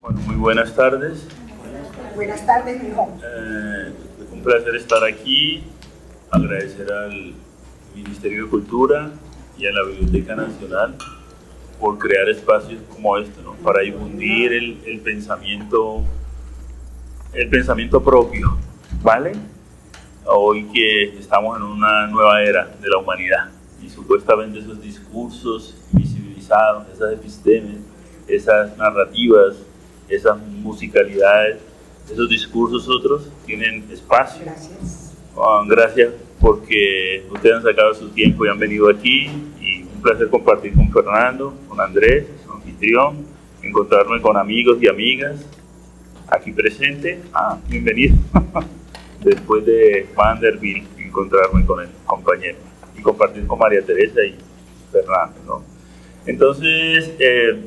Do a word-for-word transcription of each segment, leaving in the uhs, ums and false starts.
Bueno, muy buenas tardes. Buenas tardes, hijo. Eh, es un placer estar aquí, agradecer al Ministerio de Cultura y a la Biblioteca Nacional por crear espacios como este, ¿no? Para difundir el, el pensamiento, el pensamiento propio, ¿vale? Hoy que estamos en una nueva era de la humanidad y supuestamente esos discursos visibilizados, esas epistemes, esas narrativas, esas musicalidades, esos discursos otros tienen espacio. Gracias. Oh, gracias porque ustedes han sacado su tiempo y han venido aquí, y un placer compartir con Fernando, con Andrés, su anfitrión, encontrarme con amigos y amigas aquí presentes. Ah, bienvenido. Después de Vanderbilt, encontrarme con el compañero y compartir con María Teresa y Fernando, ¿no? Entonces, eh,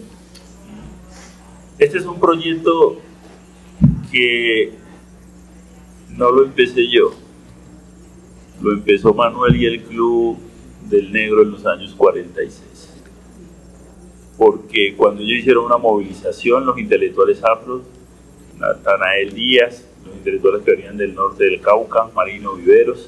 este es un proyecto que no lo empecé yo, lo empezó Manuel y el Club del Negro en los años cuarenta y seis, porque cuando ellos hicieron una movilización, los intelectuales afros, Natanael Díaz, los intelectuales que venían del norte del Cauca, Marino Viveros,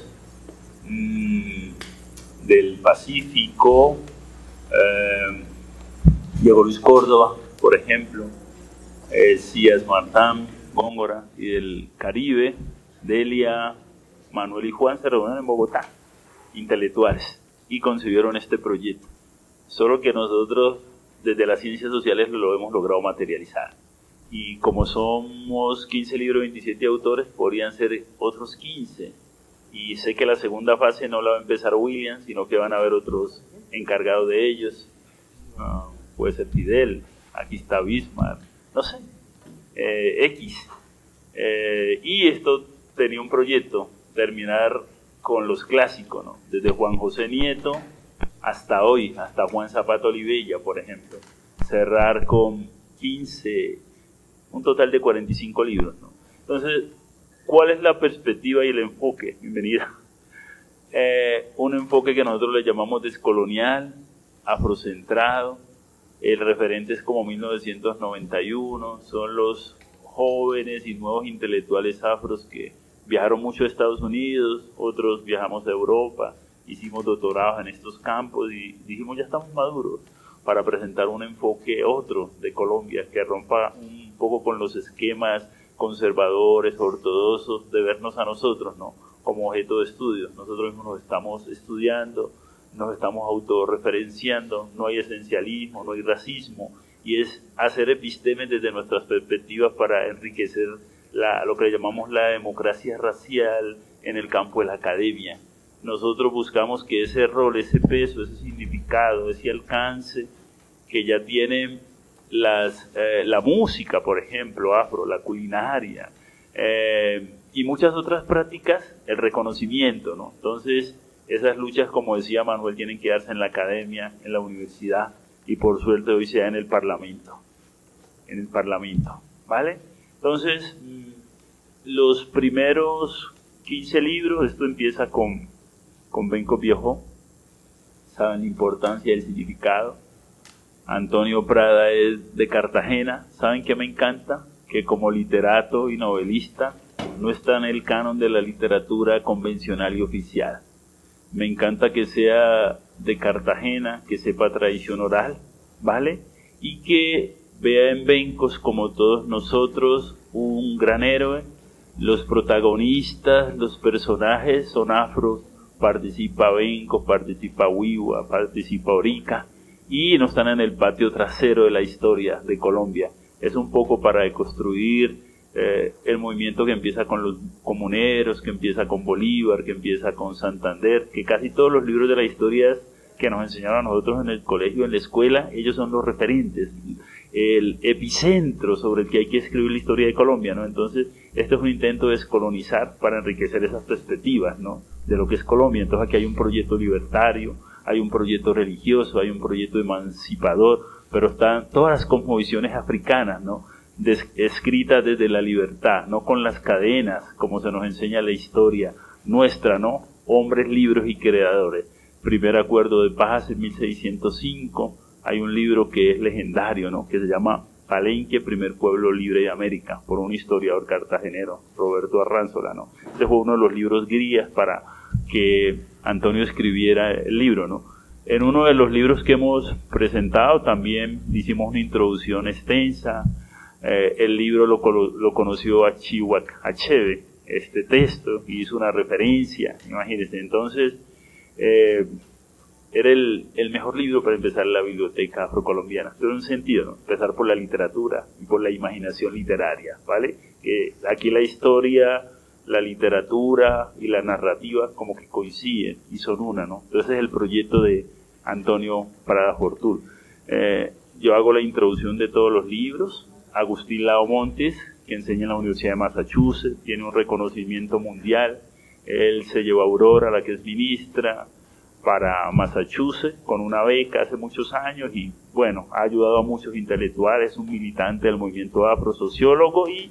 mmm, del Pacífico, eh, Diego Luis Córdoba, por ejemplo, eh, Cías Martán, Góngora, y del Caribe, Delia, Manuel y Juan se reunieron en Bogotá, intelectuales, y concibieron este proyecto. Solo que nosotros, desde las ciencias sociales, lo hemos logrado materializar. Y como somos quince libros, veintisiete autores, podrían ser otros quince. Y sé que la segunda fase no la va a empezar William, sino que van a haber otros encargados de ellos. Uh, puede ser Fidel, aquí está Bismarck, no sé, eh, X. Eh, y esto tenía un proyecto, terminar con los clásicos, ¿no? Desde Juan José Nieto hasta hoy, hasta Juan Zapata Olivella, por ejemplo. Cerrar con quince, un total de cuarenta y cinco libros, ¿no? Entonces, ¿cuál es la perspectiva y el enfoque? Bienvenida. Eh, un enfoque que nosotros le llamamos descolonial, afrocentrado. El referente es como mil novecientos noventa y uno, son los jóvenes y nuevos intelectuales afros que viajaron mucho a Estados Unidos, otros viajamos a Europa, hicimos doctorados en estos campos y dijimos ya estamos maduros para presentar un enfoque otro de Colombia que rompa un poco con los esquemas conservadores, ortodoxos, de vernos a nosotros, ¿no?, como objeto de estudio. Nosotros mismos nos estamos estudiando, nos estamos autorreferenciando, no hay esencialismo, no hay racismo, y es hacer epistemes desde nuestras perspectivas para enriquecer la, lo que le llamamos la democracia racial en el campo de la academia. Nosotros buscamos que ese rol, ese peso, ese significado, ese alcance que ya tiene las, eh, la música, por ejemplo, afro, la culinaria, eh, y muchas otras prácticas, el reconocimiento, ¿no? Entonces, esas luchas, como decía Manuel, tienen que darse en la academia, en la universidad, y por suerte hoy se da en el Parlamento, en el Parlamento, ¿vale? Entonces, los primeros quince libros, esto empieza con, con Benco Viejo, saben la importancia y el significado. Antonio Prada es de Cartagena, ¿saben qué me encanta? Que como literato y novelista no está en el canon de la literatura convencional y oficial. Me encanta que sea de Cartagena, que sepa tradición oral, ¿vale? Y que vea en Bencos, como todos nosotros, un gran héroe. Los protagonistas, los personajes son afros, participa Bencos, participa Wiwa, participa Orica, y no están en el patio trasero de la historia de Colombia. Es un poco para deconstruir eh, el movimiento que empieza con los comuneros, que empieza con Bolívar, que empieza con Santander, que casi todos los libros de la historia que nos enseñaron a nosotros en el colegio, en la escuela, ellos son los referentes, el epicentro sobre el que hay que escribir la historia de Colombia, ¿no? Entonces, este es un intento de descolonizar para enriquecer esas perspectivas, ¿no?, de lo que es Colombia. Entonces, aquí hay un proyecto libertario, hay un proyecto religioso, hay un proyecto emancipador, pero están todas las cosmovisiones africanas, ¿no?, Des, escritas desde la libertad, no con las cadenas, como se nos enseña la historia nuestra, ¿no?, hombres, libros y creadores. Primer acuerdo de paz en mil seiscientos cinco, hay un libro que es legendario, ¿no?, que se llama Palenque, primer pueblo libre de América, por un historiador cartagenero, Roberto Arránzola, ¿no? Este fue uno de los libros guías para que Antonio escribiera el libro, ¿no? En uno de los libros que hemos presentado también hicimos una introducción extensa. Eh, el libro lo, lo conoció Achihuac Achebe, este texto, y hizo una referencia, imagínense. Entonces, eh, era el, el mejor libro para empezar la biblioteca afrocolombiana. Pero en un sentido, ¿no? Empezar por la literatura y por la imaginación literaria, ¿vale? Que aquí la historia, la literatura y la narrativa como que coinciden y son una, ¿no? Entonces es el proyecto de Antonio Prada Fortul. Eh, yo hago la introducción de todos los libros. Agustín Lao Montes, que enseña en la Universidad de Massachusetts, tiene un reconocimiento mundial. Él se llevó a Aurora, la que es ministra, para Massachusetts con una beca hace muchos años y, bueno, ha ayudado a muchos intelectuales, es un militante del movimiento afro, sociólogo, y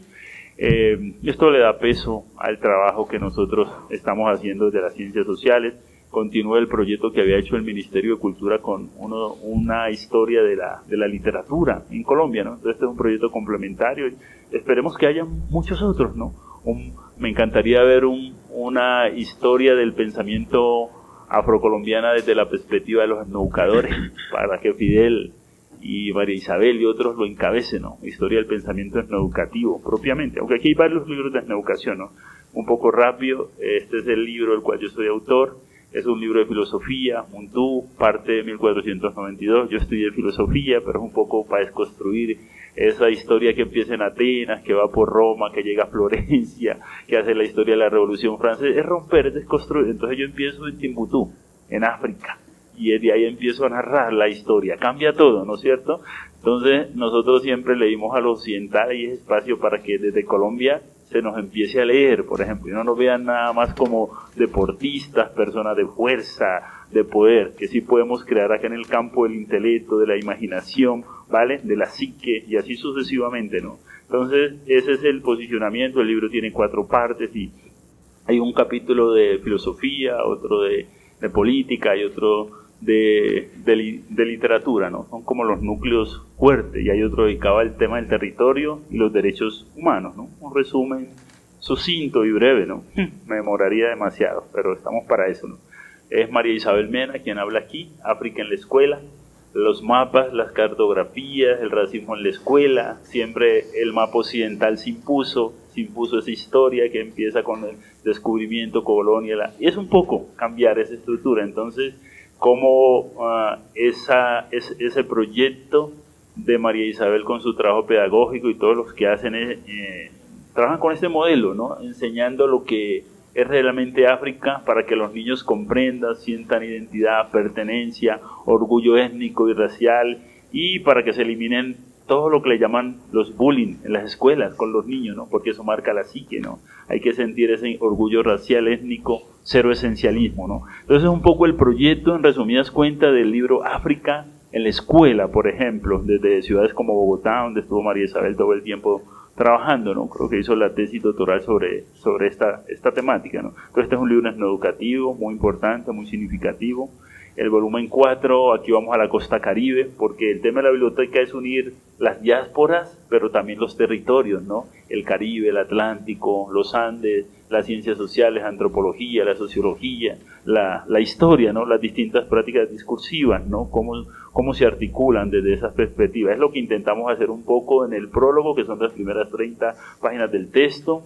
eh, esto le da peso al trabajo que nosotros estamos haciendo desde las ciencias sociales. Continúa el proyecto que había hecho el Ministerio de Cultura con uno, una historia de la, de la literatura en Colombia, ¿no? Entonces este es un proyecto complementario y esperemos que haya muchos otros, ¿no? Un, me encantaría ver un, una historia del pensamiento afrocolombiana desde la perspectiva de los etnoeducadores, para que Fidel y María Isabel y otros lo encabecen, ¿no? Historia del pensamiento etnoeducativo propiamente, aunque aquí hay varios libros de etnoeducación, ¿no? Un poco rápido, este es el libro del cual yo soy autor. Es un libro de filosofía, Muntú, parte de mil cuatrocientos noventa y dos. Yo estudié filosofía, pero es un poco para desconstruir esa historia que empieza en Atenas, que va por Roma, que llega a Florencia, que hace la historia de la Revolución Francesa. Es romper, es desconstruir. Entonces yo empiezo en Timbuktu, en África, y de ahí empiezo a narrar la historia. Cambia todo, ¿no es cierto? Entonces nosotros siempre leímos a los occidentales y es espacio para que desde Colombia se nos empiece a leer, por ejemplo, y no nos vean nada más como deportistas, personas de fuerza, de poder, que sí podemos crear acá en el campo del intelecto, de la imaginación, ¿vale? De la psique, y así sucesivamente, ¿no? Entonces, ese es el posicionamiento. El libro tiene cuatro partes y hay un capítulo de filosofía, otro de, de política y otro de, de, de literatura, ¿no? Son como los núcleos fuertes, y hay otro dedicado al tema del territorio y los derechos humanos, ¿no? Un resumen sucinto y breve, ¿no? Me demoraría demasiado, pero estamos para eso, ¿no? Es María Isabel Mena quien habla aquí, África en la escuela, los mapas, las cartografías, el racismo en la escuela. Siempre el mapa occidental se impuso, se impuso esa historia que empieza con el descubrimiento, colonia, la, y es un poco cambiar esa estructura. Entonces, cómo uh, esa, es, ese proyecto de María Isabel con su trabajo pedagógico y todos los que hacen eh, eh, trabajan con este modelo, ¿no? Enseñando lo que es realmente África para que los niños comprendan, sientan identidad, pertenencia, orgullo étnico y racial, y para que se eliminen todo lo que le llaman los bullying en las escuelas con los niños, ¿no? Porque eso marca la psique, ¿no? Hay que sentir ese orgullo racial, étnico, cero esencialismo, ¿no? Entonces es un poco el proyecto, en resumidas cuentas, del libro África en la escuela, por ejemplo, desde ciudades como Bogotá, donde estuvo María Isabel todo el tiempo trabajando, ¿no? Creo que hizo la tesis doctoral sobre, sobre esta, esta temática, ¿no? Entonces este es un libro etnoeducativo muy importante, muy significativo. El volumen cuatro, aquí vamos a la costa caribe, porque el tema de la biblioteca es unir las diásporas, pero también los territorios, ¿no? El Caribe, el Atlántico, los Andes, las ciencias sociales, antropología, la sociología, la, la historia, ¿no? Las distintas prácticas discursivas, ¿no? Cómo, cómo se articulan desde esas perspectivas. Es lo que intentamos hacer un poco en el prólogo, que son las primeras treinta páginas del texto.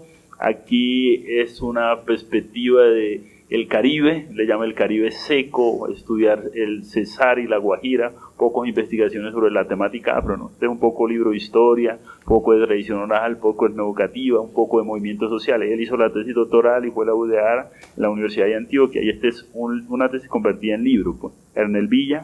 Aquí es una perspectiva de el Caribe, le llama el Caribe seco, estudiar el Cesar y la Guajira, pocas investigaciones sobre la temática afro, ¿no? Este es un poco libro de historia, poco de tradición oral, poco etnoeducativa, un poco de movimientos sociales. Él hizo la tesis doctoral y fue la U D A R en la Universidad de Antioquia, y esta es un, una tesis convertida en libro, pues. Ernel Villa,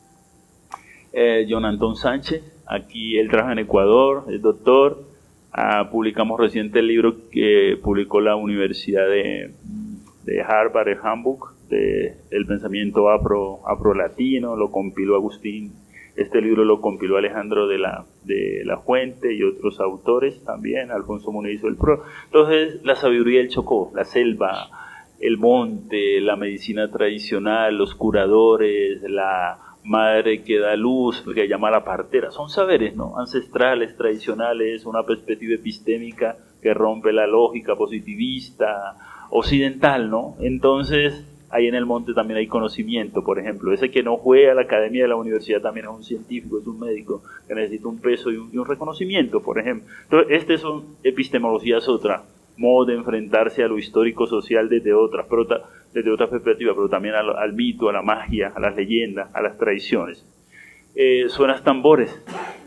eh, John Antón Sánchez, aquí él trabaja en Ecuador, es doctor. Ah, publicamos reciente el libro que publicó la Universidad de de Harvard, el Handbook, de el pensamiento afro, afro-latino, lo compiló Agustín, este libro lo compiló Alejandro de la, de la Fuente y otros autores también, Alfonso Muniz hizo el pro. Entonces, la sabiduría del Chocó, la selva, el monte, la medicina tradicional, los curadores, la madre que da luz, lo que llama la partera. Son saberes, ¿no? Ancestrales, tradicionales, una perspectiva epistémica que rompe la lógica positivista, occidental, ¿no? Entonces, ahí en el monte también hay conocimiento, por ejemplo. Ese que no fue a la academia de la universidad también es un científico, es un médico que necesita un peso y un, y un reconocimiento, por ejemplo. Entonces, este son epistemologías otra, modo de enfrentarse a lo histórico-social desde otra, pero desde otra perspectiva, pero también al, al mito, a la magia, a las leyendas, a las tradiciones. Eh, suenas tambores.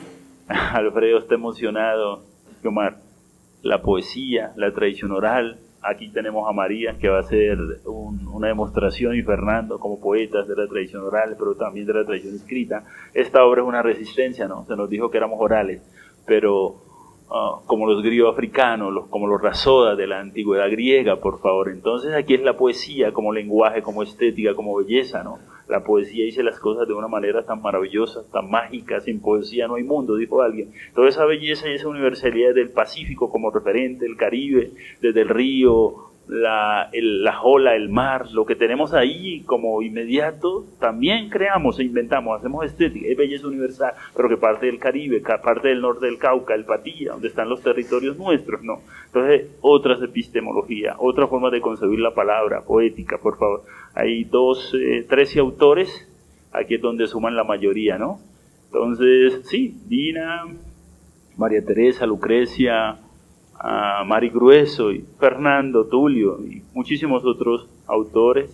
Alfredo está emocionado. Omar, la poesía, la tradición oral. Aquí tenemos a María, que va a hacer un, una demostración, y Fernando, como poetas de la tradición oral, pero también de la tradición escrita. Esta obra es una resistencia, ¿no? Se nos dijo que éramos orales, pero uh, como los griegos africanos, los, como los rasodas de la antigüedad griega, por favor. Entonces aquí es la poesía como lenguaje, como estética, como belleza, ¿no? La poesía dice las cosas de una manera tan maravillosa, tan mágica. Sin poesía no hay mundo, dijo alguien. Toda esa belleza y esa universalidad del Pacífico como referente, el Caribe, desde el río, la, el, la ola, el mar, lo que tenemos ahí como inmediato, también creamos e inventamos, hacemos estética, es belleza universal, pero que parte del Caribe, parte del norte del Cauca, el Patía, donde están los territorios nuestros, ¿no? Entonces, otras epistemologías, otra forma de concebir la palabra, poética, por favor. Hay dos, eh, trece autores, aquí es donde suman la mayoría, ¿no? Entonces, sí, Dina, María Teresa, Lucrecia, a Mari Grueso, y Fernando, Tulio, y muchísimos otros autores,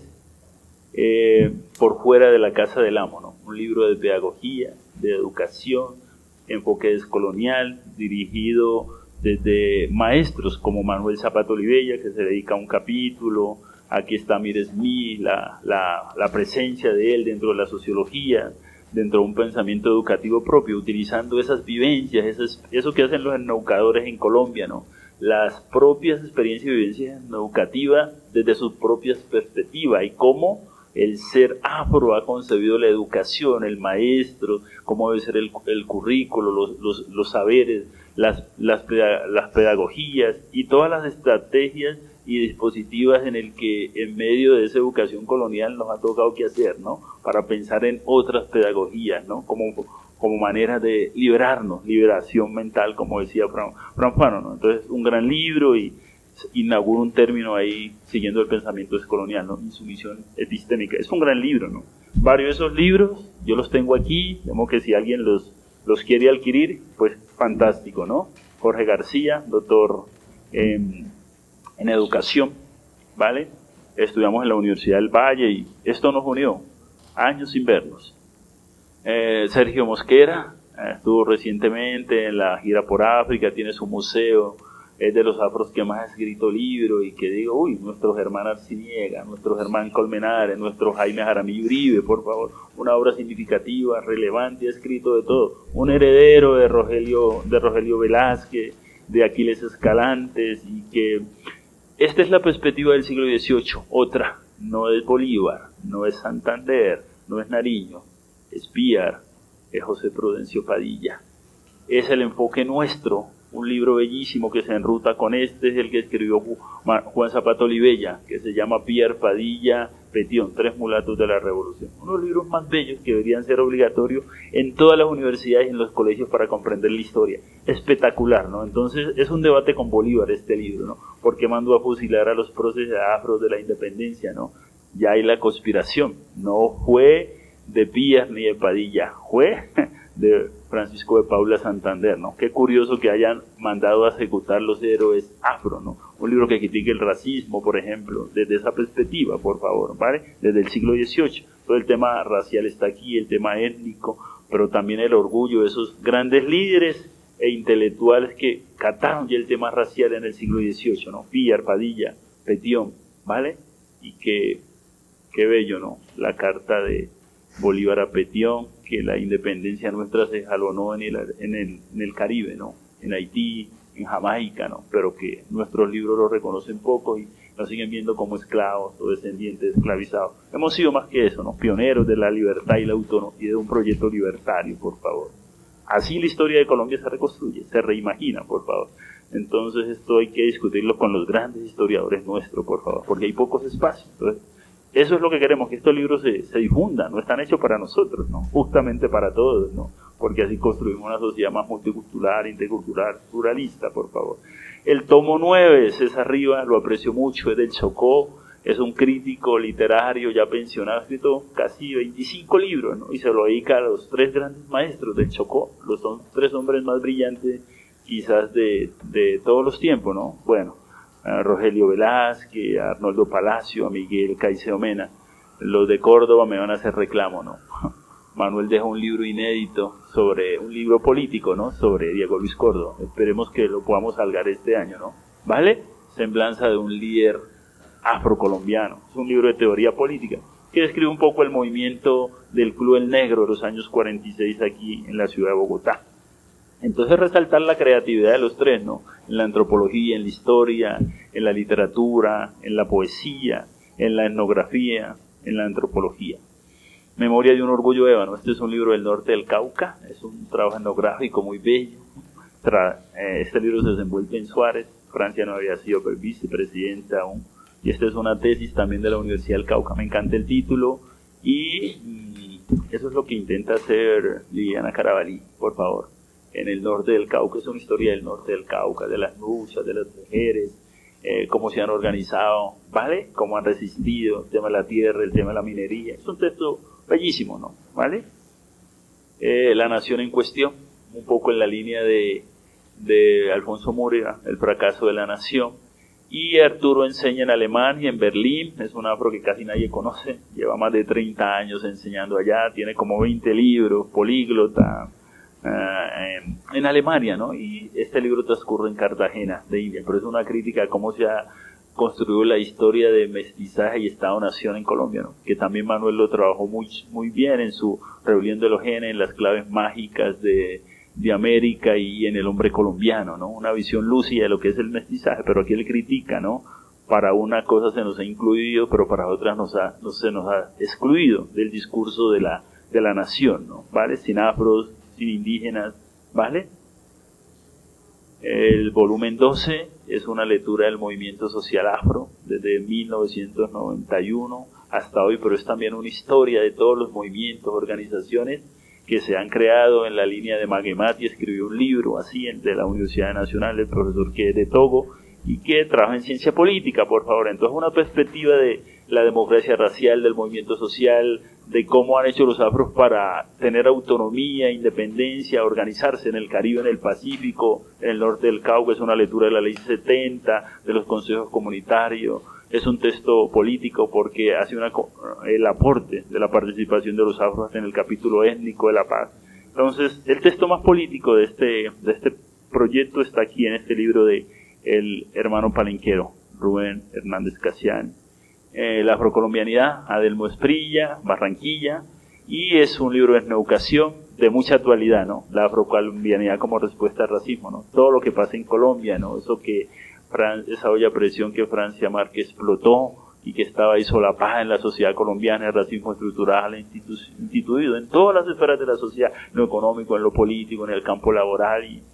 eh, por fuera de la casa del amo, ¿no? Un libro de pedagogía, de educación, enfoque descolonial, dirigido desde maestros como Manuel Zapato Olivella, que se dedica a un capítulo. Aquí está Miresmi, la, la, la presencia de él dentro de la sociología, dentro de un pensamiento educativo propio, utilizando esas vivencias, esas, eso que hacen los educadores en Colombia, ¿no? Las propias experiencias y vivencias educativas desde sus propias perspectivas, y cómo el ser afro ha concebido la educación, el maestro, cómo debe ser el, el currículo, los, los, los saberes, las, las, las pedagogías y todas las estrategias y dispositivas en el que en medio de esa educación colonial nos ha tocado que hacer, ¿no? Para pensar en otras pedagogías, ¿no? Como, como manera de liberarnos, liberación mental, como decía Fran Fano, ¿no? Entonces, un gran libro, y inaugura un término ahí siguiendo el pensamiento descolonial, ¿no? Insumisión epistémica. Es un gran libro, ¿no? Varios de esos libros yo los tengo aquí, digamos que si alguien los, los quiere adquirir, pues fantástico, ¿no? Jorge García, doctor eh, en educación, ¿vale? Estudiamos en la Universidad del Valle y esto nos unió, años sin vernos. Eh, Sergio Mosquera, eh, estuvo recientemente en la gira por África, tiene su museo, es de los afros que más ha escrito libros, y que digo, uy, nuestro Germán Arciniega, nuestro Germán Colmenares, nuestro Jaime Jaramillo Uribe, por favor, una obra significativa, relevante, ha escrito de todo, un heredero de Rogelio, de Rogelio Velázquez, de Aquiles Escalantes, y que esta es la perspectiva del siglo dieciocho, otra, no es Bolívar, no es Santander, no es Nariño, es Piar, es José Prudencio Padilla, es el enfoque nuestro. Un libro bellísimo que se enruta con este es el que escribió Juan Zapato Olivella, que se llama Piar, Padilla, Petión, Tres Mulatos de la Revolución. Uno de los libros más bellos que deberían ser obligatorios en todas las universidades y en los colegios para comprender la historia. Espectacular, ¿no? Entonces es un debate con Bolívar este libro, ¿no? ¿Por qué mandó a fusilar a los próceres afros de la independencia, ¿no? Ya hay la conspiración. No fue de Piar ni de Padilla, fue de Francisco de Paula Santander, ¿no? Qué curioso que hayan mandado a ejecutar los héroes afro, ¿no? Un libro que critique el racismo, por ejemplo, desde esa perspectiva, por favor, ¿vale? Desde el siglo dieciocho. Todo el tema racial está aquí, el tema étnico, pero también el orgullo de esos grandes líderes e intelectuales que cataron ya el tema racial en el siglo dieciocho, ¿no? Piar, Padilla, Petión, ¿vale? Y que, qué bello, ¿no? La carta de Bolívar a Petión, que la independencia nuestra se jalonó en el, en el, en el Caribe, ¿no? En Haití, en Jamaica, ¿no? Pero que nuestros libros lo reconocen poco y nos siguen viendo como esclavos o descendientes esclavizados. Hemos sido más que eso, ¿no? Pioneros de la libertad y la autonomía y de un proyecto libertario, por favor. Así la historia de Colombia se reconstruye, se reimagina, por favor. Entonces esto hay que discutirlo con los grandes historiadores nuestros, por favor, porque hay pocos espacios. Entonces, eso es lo que queremos, que estos libros se, se difundan, no están hechos para nosotros, ¿no? Justamente para todos, ¿no? Porque así construimos una sociedad más multicultural, intercultural, pluralista, por favor. El tomo nueve, César Rivas, lo aprecio mucho, es del Chocó, es un crítico literario ya pensionado, ha escrito casi veinticinco libros, ¿no? Y se lo dedica a los tres grandes maestros del Chocó, los son tres hombres más brillantes quizás de, de todos los tiempos, ¿no? Bueno, a Rogelio Velázquez, a Arnoldo Palacio, a Miguel Caicedo Mena. Los de Córdoba me van a hacer reclamo, ¿no? Manuel deja un libro inédito sobre, un libro político, ¿no? Sobre Diego Luis Córdoba. Esperemos que lo podamos salgar este año, ¿no? ¿Vale? Semblanza de un líder afrocolombiano. Es un libro de teoría política que describe un poco el movimiento del Club El Negro de los años cuarenta y seis aquí en la ciudad de Bogotá. Entonces resaltar la creatividad de los tres, ¿no? En la antropología, en la historia, en la literatura, en la poesía, en la etnografía, en la antropología. Memoria de un orgullo ébano. Este es un libro del norte del Cauca, es un trabajo etnográfico muy bello. Tra eh, este libro se desenvuelve en Suárez, Francia no había sido vicepresidenta aún. Y esta es una tesis también de la Universidad del Cauca. Me encanta el título y mm, eso es lo que intenta hacer Liliana Carabalí, por favor. En el norte del Cauca, es una historia del norte del Cauca, de las luchas, de las mujeres, eh, cómo se han organizado, ¿vale? Cómo han resistido, el tema de la tierra, el tema de la minería. Es un texto bellísimo, ¿no? ¿Vale? Eh, la nación en cuestión, un poco en la línea de, de Alfonso Múrega, el fracaso de la nación. Y Arturo enseña en Alemania, en Berlín, es un afro que casi nadie conoce, lleva más de treinta años enseñando allá, tiene como veinte libros, políglota, Uh, en, en Alemania, ¿no? Y este libro transcurre en Cartagena de India, pero es una crítica a cómo se ha construido la historia de mestizaje y Estado-Nación en Colombia, ¿no? Que también Manuel lo trabajó muy, muy bien en su Rebelión de los Genes, en las claves mágicas de, de América y en el hombre colombiano, ¿no? Una visión lúcida de lo que es el mestizaje, pero aquí él critica, ¿no? Para una cosa se nos ha incluido, pero para otras nos ha, no se nos ha excluido del discurso de la, de la nación, ¿no? ¿Vale? Sin afros, sin indígenas, ¿vale? El volumen doce es una lectura del movimiento social afro desde mil novecientos noventa y uno hasta hoy, pero es también una historia de todos los movimientos, organizaciones que se han creado en la línea de Maguemati. Escribió un libro así de la Universidad Nacional, el profesor que es de Togo y que trabaja en ciencia política, por favor. Entonces una perspectiva de la democracia racial, del movimiento social, de cómo han hecho los afros para tener autonomía, independencia, organizarse en el Caribe, en el Pacífico, en el norte del Cauca. Es una lectura de la ley setenta, de los consejos comunitarios. Es un texto político porque hace una, el aporte de la participación de los afros en el capítulo étnico de la paz. Entonces, el texto más político de este, de este proyecto está aquí en este libro de el hermano palenquero, Rubén Hernández Casián. Eh, la afrocolombianidad, Adelmo Esprilla, Barranquilla, y es un libro de etnoeducación de mucha actualidad, ¿no? La afrocolombianidad como respuesta al racismo, ¿no? Todo lo que pasa en Colombia, ¿no? Eso que Fran esa olla a presión que Francia Márquez explotó y que estaba ahí solapada en la sociedad colombiana, el racismo estructural institu instituido en todas las esferas de la sociedad, en lo económico, en lo político, en el campo laboral. Y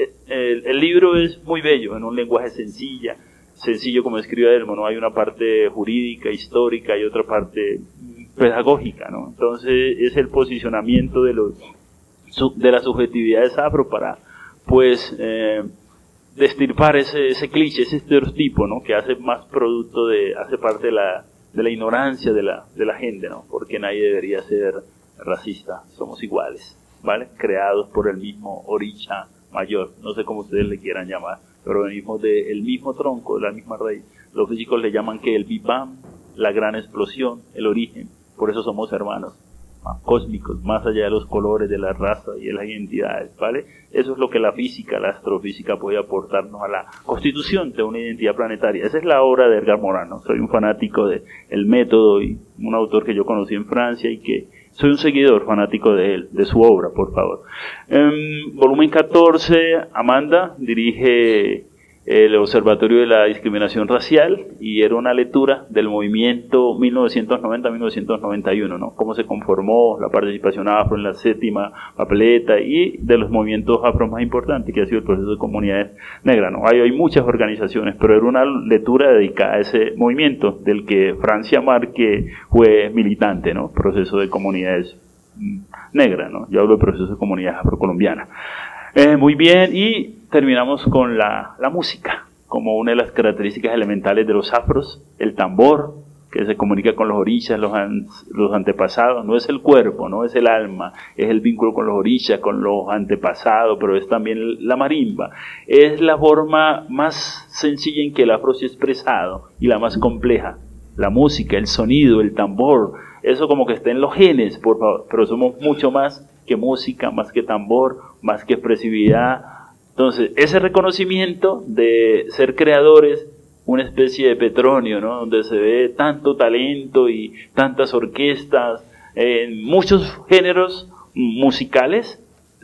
el, el libro es muy bello, en un lenguaje sencilla, sencillo como escribe Adelmo, ¿no? Hay una parte jurídica, histórica y otra parte pedagógica, ¿no? Entonces es el posicionamiento de los de las subjetividades afro para, pues, eh, destirpar ese, ese cliché, ese estereotipo, ¿no? Que hace más producto de, hace parte de la, de la ignorancia de la, de la gente, ¿no? Porque nadie debería ser racista, somos iguales, ¿vale? Creados por el mismo Orisha mayor, no sé cómo ustedes le quieran llamar, pero venimos del mismo tronco, de la misma raíz. Los físicos le llaman que el Big Bang, la gran explosión, el origen, por eso somos hermanos cósmicos, más allá de los colores, de la raza y de las identidades, ¿vale? Eso es lo que la física, la astrofísica puede aportarnos a la constitución de una identidad planetaria. Esa es la obra de Edgar Morin, ¿no? Soy un fanático de El Método y un autor que yo conocí en Francia y que soy un seguidor fanático de él, de su obra, por favor. Um, volumen catorce, Amanda dirige el Observatorio de la Discriminación Racial, y era una lectura del movimiento mil novecientos noventa a mil novecientos noventa y uno, ¿no? Cómo se conformó la participación afro en la séptima papeleta y de los movimientos afro más importantes que ha sido el proceso de comunidades negras, ¿no? Hay, hay muchas organizaciones, pero era una lectura dedicada a ese movimiento del que Francia Márquez fue militante, ¿no? Proceso de comunidades negras, ¿no? Yo hablo de proceso de comunidades afrocolombianas. Eh, muy bien, y terminamos con la, la música, como una de las características elementales de los afros, el tambor, que se comunica con los orillas, los, an, los antepasados, no es el cuerpo, no es el alma, es el vínculo con los orillas, con los antepasados, pero es también la marimba. Es la forma más sencilla en que el afro se ha expresado y la más compleja. La música, el sonido, el tambor, eso como que está en los genes, por favor, pero somos mucho más que música, más que tambor, más que expresividad. Entonces, ese reconocimiento de ser creadores, una especie de Petronio, ¿no? Donde se ve tanto talento y tantas orquestas, en muchos géneros musicales,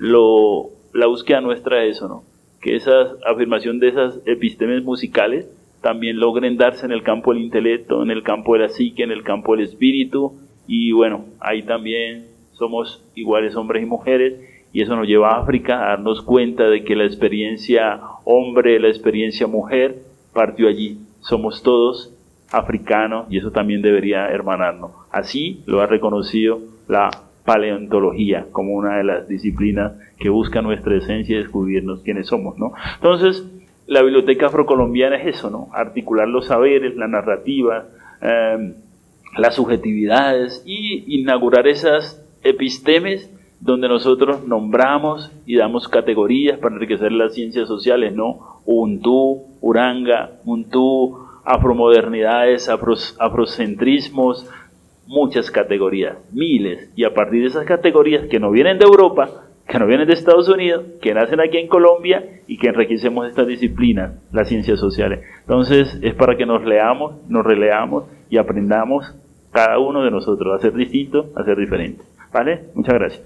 lo, la búsqueda nuestra es eso, ¿no? Que esa afirmación de esas epistemes musicales también logren darse en el campo del intelecto, en el campo de la psique, en el campo del espíritu, y bueno, ahí también somos iguales hombres y mujeres, y eso nos lleva a África a darnos cuenta de que la experiencia hombre, la experiencia mujer, partió allí. Somos todos africanos y eso también debería hermanarnos. Así lo ha reconocido la paleontología como una de las disciplinas que busca nuestra esencia y descubrirnos quiénes somos, ¿no? Entonces, la biblioteca afrocolombiana es eso, ¿no? Articular los saberes, la narrativa, eh, las subjetividades y inaugurar esas epistemes donde nosotros nombramos y damos categorías para enriquecer las ciencias sociales, ¿no? Ubuntu, Uranga, Ubuntu, afromodernidades, afros, afrocentrismos, muchas categorías, miles, y a partir de esas categorías que no vienen de Europa, que no vienen de Estados Unidos, que nacen aquí en Colombia y que enriquecemos estas disciplinas, las ciencias sociales. Entonces es para que nos leamos, nos releamos y aprendamos cada uno de nosotros a ser distinto, a ser diferente. ¿Vale? Muchas gracias.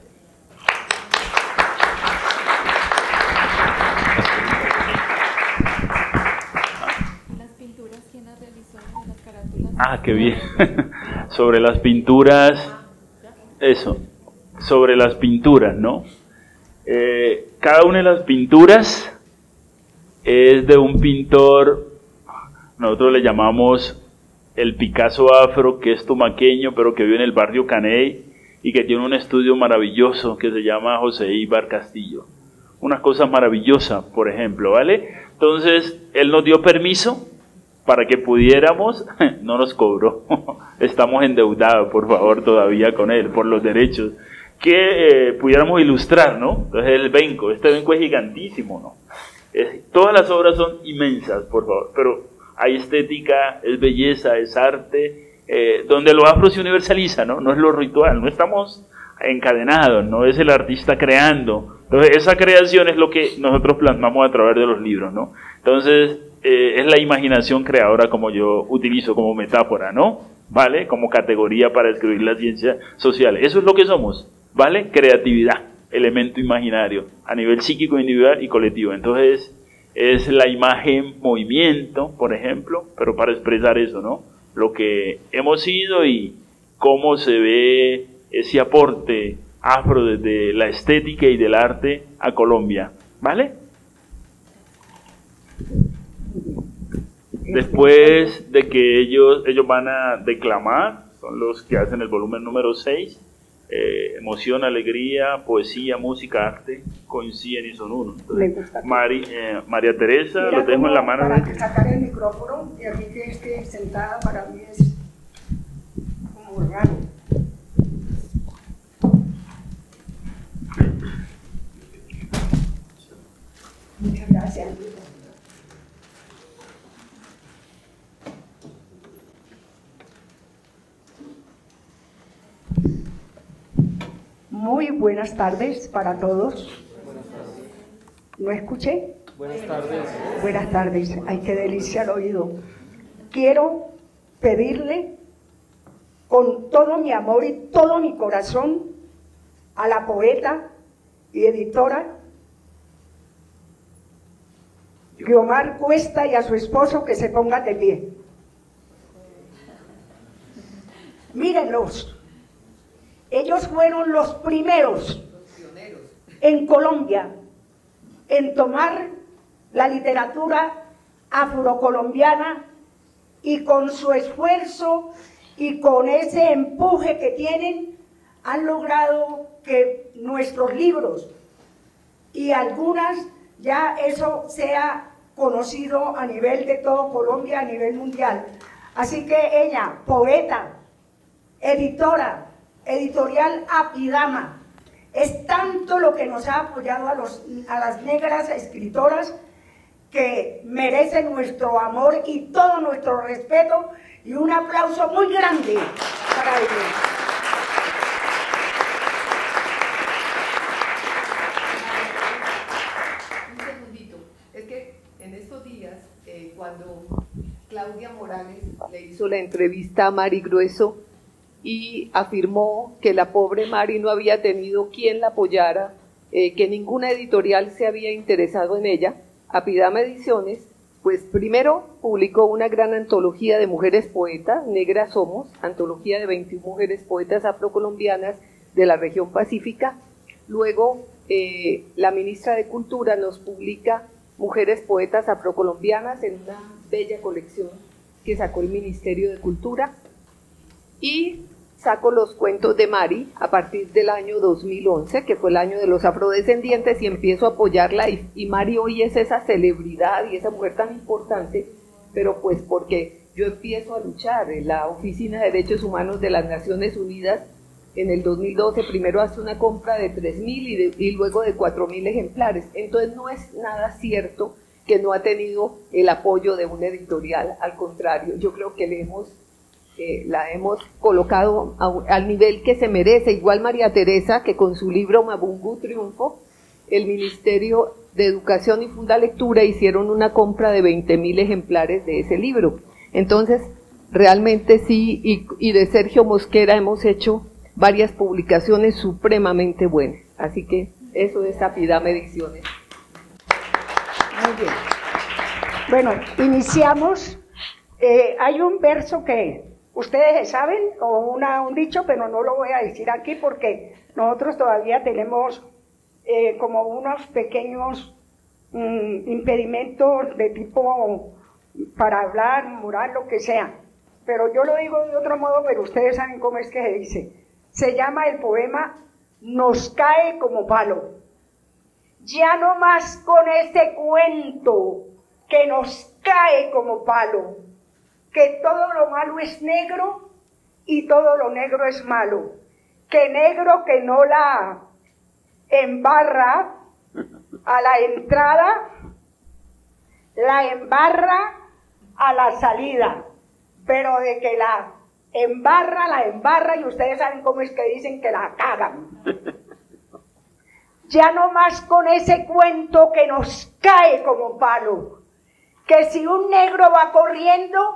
Las pinturas, ¿quién las realizó en las carátulas? Ah, qué bien. Sobre las pinturas, eso, sobre las pinturas, ¿no? Eh, cada una de las pinturas es de un pintor, nosotros le llamamos el Picasso afro, que es tumaqueño, pero que vive en el barrio Caney y que tiene un estudio maravilloso que se llama José Ibar Castillo. Unas cosas maravillosas, por ejemplo, ¿vale? Entonces, él nos dio permiso para que pudiéramos, no nos cobró, estamos endeudados, por favor, todavía con él, por los derechos, que eh, pudiéramos ilustrar, ¿no? Entonces, el Benco, este Benco es gigantísimo, ¿no? Es, todas las obras son inmensas, por favor, pero hay estética, es belleza, es arte, eh, donde lo afro se universaliza, ¿no? No es lo ritual, no estamos encadenados, no es el artista creando. Entonces, esa creación es lo que nosotros plasmamos a través de los libros, ¿no? Entonces, eh, es la imaginación creadora como yo utilizo como metáfora, ¿no? ¿Vale? Como categoría para describir las ciencias sociales. Eso es lo que somos, ¿vale? Creatividad, elemento imaginario, a nivel psíquico, individual y colectivo. Entonces, es la imagen movimiento, por ejemplo, pero para expresar eso, ¿no? Lo que hemos sido y cómo se ve ese aporte afro desde la estética y del arte a Colombia, ¿vale? Después de que ellos, ellos van a declamar, son los que hacen el volumen número seis, eh, emoción, alegría, poesía, música, arte, coinciden y son uno. Entonces, Mari, eh, María Teresa, Mira, lo dejo en la mano. Para de... sacar el micrófono y aquí que esté sentada para mí es como raro. Muchas gracias. Muy buenas tardes para todos. ¿No escuché? Buenas tardes. Buenas tardes. Ay, qué delicia el oído. Quiero pedirle con todo mi amor y todo mi corazón a la poeta y editora Guiomar Cuesta y a su esposo que se pongan de pie. Mírenlos. Ellos fueron los primeros en Colombia en tomar la literatura afrocolombiana y con su esfuerzo y con ese empuje que tienen han logrado que nuestros libros y algunas ya eso sea conocido a nivel de todo Colombia, a nivel mundial. Así que ella, poeta, editora, editorial Apidama, es tanto lo que nos ha apoyado a, los, a las negras escritoras que merece nuestro amor y todo nuestro respeto y un aplauso muy grande para ellos. Un segundito, es que en estos días, eh, cuando Claudia Morales le hizo la entrevista a Mari Grueso, y afirmó que la pobre Mari no había tenido quien la apoyara, eh, que ninguna editorial se había interesado en ella, Apidama Ediciones, pues primero publicó una gran antología de mujeres poetas, Negras Somos, antología de veintiuna mujeres poetas afrocolombianas de la región pacífica. Luego eh, la ministra de Cultura nos publica Mujeres Poetas Afrocolombianas en una bella colección que sacó el Ministerio de Cultura. Y saco los cuentos de Mari a partir del año dos mil once, que fue el año de los afrodescendientes, y empiezo a apoyarla, y, y Mari hoy es esa celebridad y esa mujer tan importante, pero pues porque yo empiezo a luchar. En la Oficina de Derechos Humanos de las Naciones Unidas en el dos mil doce primero hace una compra de tres mil y, de, y luego de cuatro mil ejemplares, entonces no es nada cierto que no ha tenido el apoyo de una editorial, al contrario, yo creo que le hemos Eh, la hemos colocado a, al nivel que se merece, igual María Teresa, que con su libro Mabungu Triunfo, el Ministerio de Educación y Funda Lectura hicieron una compra de veinte mil ejemplares de ese libro. Entonces, realmente sí, y, y de Sergio Mosquera hemos hecho varias publicaciones supremamente buenas, así que eso es Apidama Ediciones. Muy bien. Bueno, iniciamos, eh, hay un verso que ustedes saben, o una, un dicho, pero no lo voy a decir aquí porque nosotros todavía tenemos eh, como unos pequeños mm, impedimentos de tipo para hablar, moral, lo que sea. Pero yo lo digo de otro modo, pero ustedes saben cómo es que se dice. Se llama el poema Nos cae como palo. Ya no más con ese cuento que nos cae como palo, que todo lo malo es negro y todo lo negro es malo, que negro que no la embarra a la entrada, la embarra a la salida, pero de que la embarra, la embarra, y ustedes saben cómo es que dicen que la cagan. Ya no más con ese cuento que nos cae como palo, que si un negro va corriendo,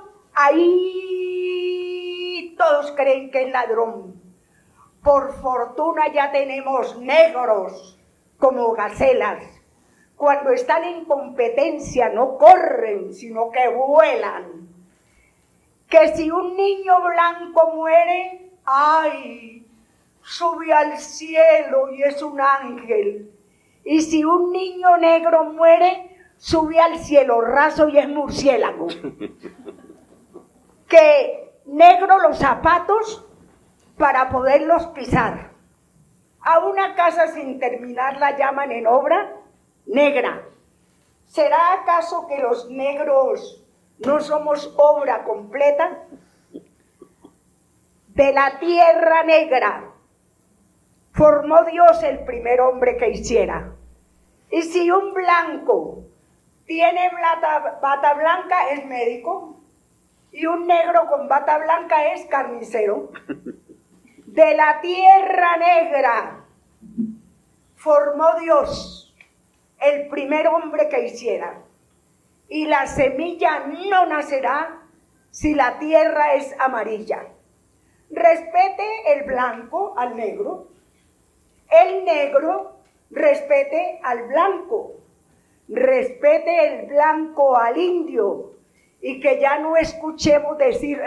ahí todos creen que es ladrón. Por fortuna ya tenemos negros como gacelas. Cuando están en competencia no corren, sino que vuelan. Que si un niño blanco muere, ¡ay! Sube al cielo y es un ángel. Y si un niño negro muere, sube al cielo raso y es murciélago. Que negro los zapatos para poderlos pisar. A una casa sin terminar la llaman en obra negra. ¿Será acaso que los negros no somos obra completa? De la tierra negra formó Dios el primer hombre que hiciera. Y si un blanco tiene bata, bata blanca, es médico, y un negro con bata blanca es carnicero. De la tierra negra formó Dios el primer hombre que hiciera. Y la semilla no nacerá si la tierra es amarilla. Respete el blanco al negro, el negro respete al blanco. respete el blanco al indio y que ya no escuchemos decir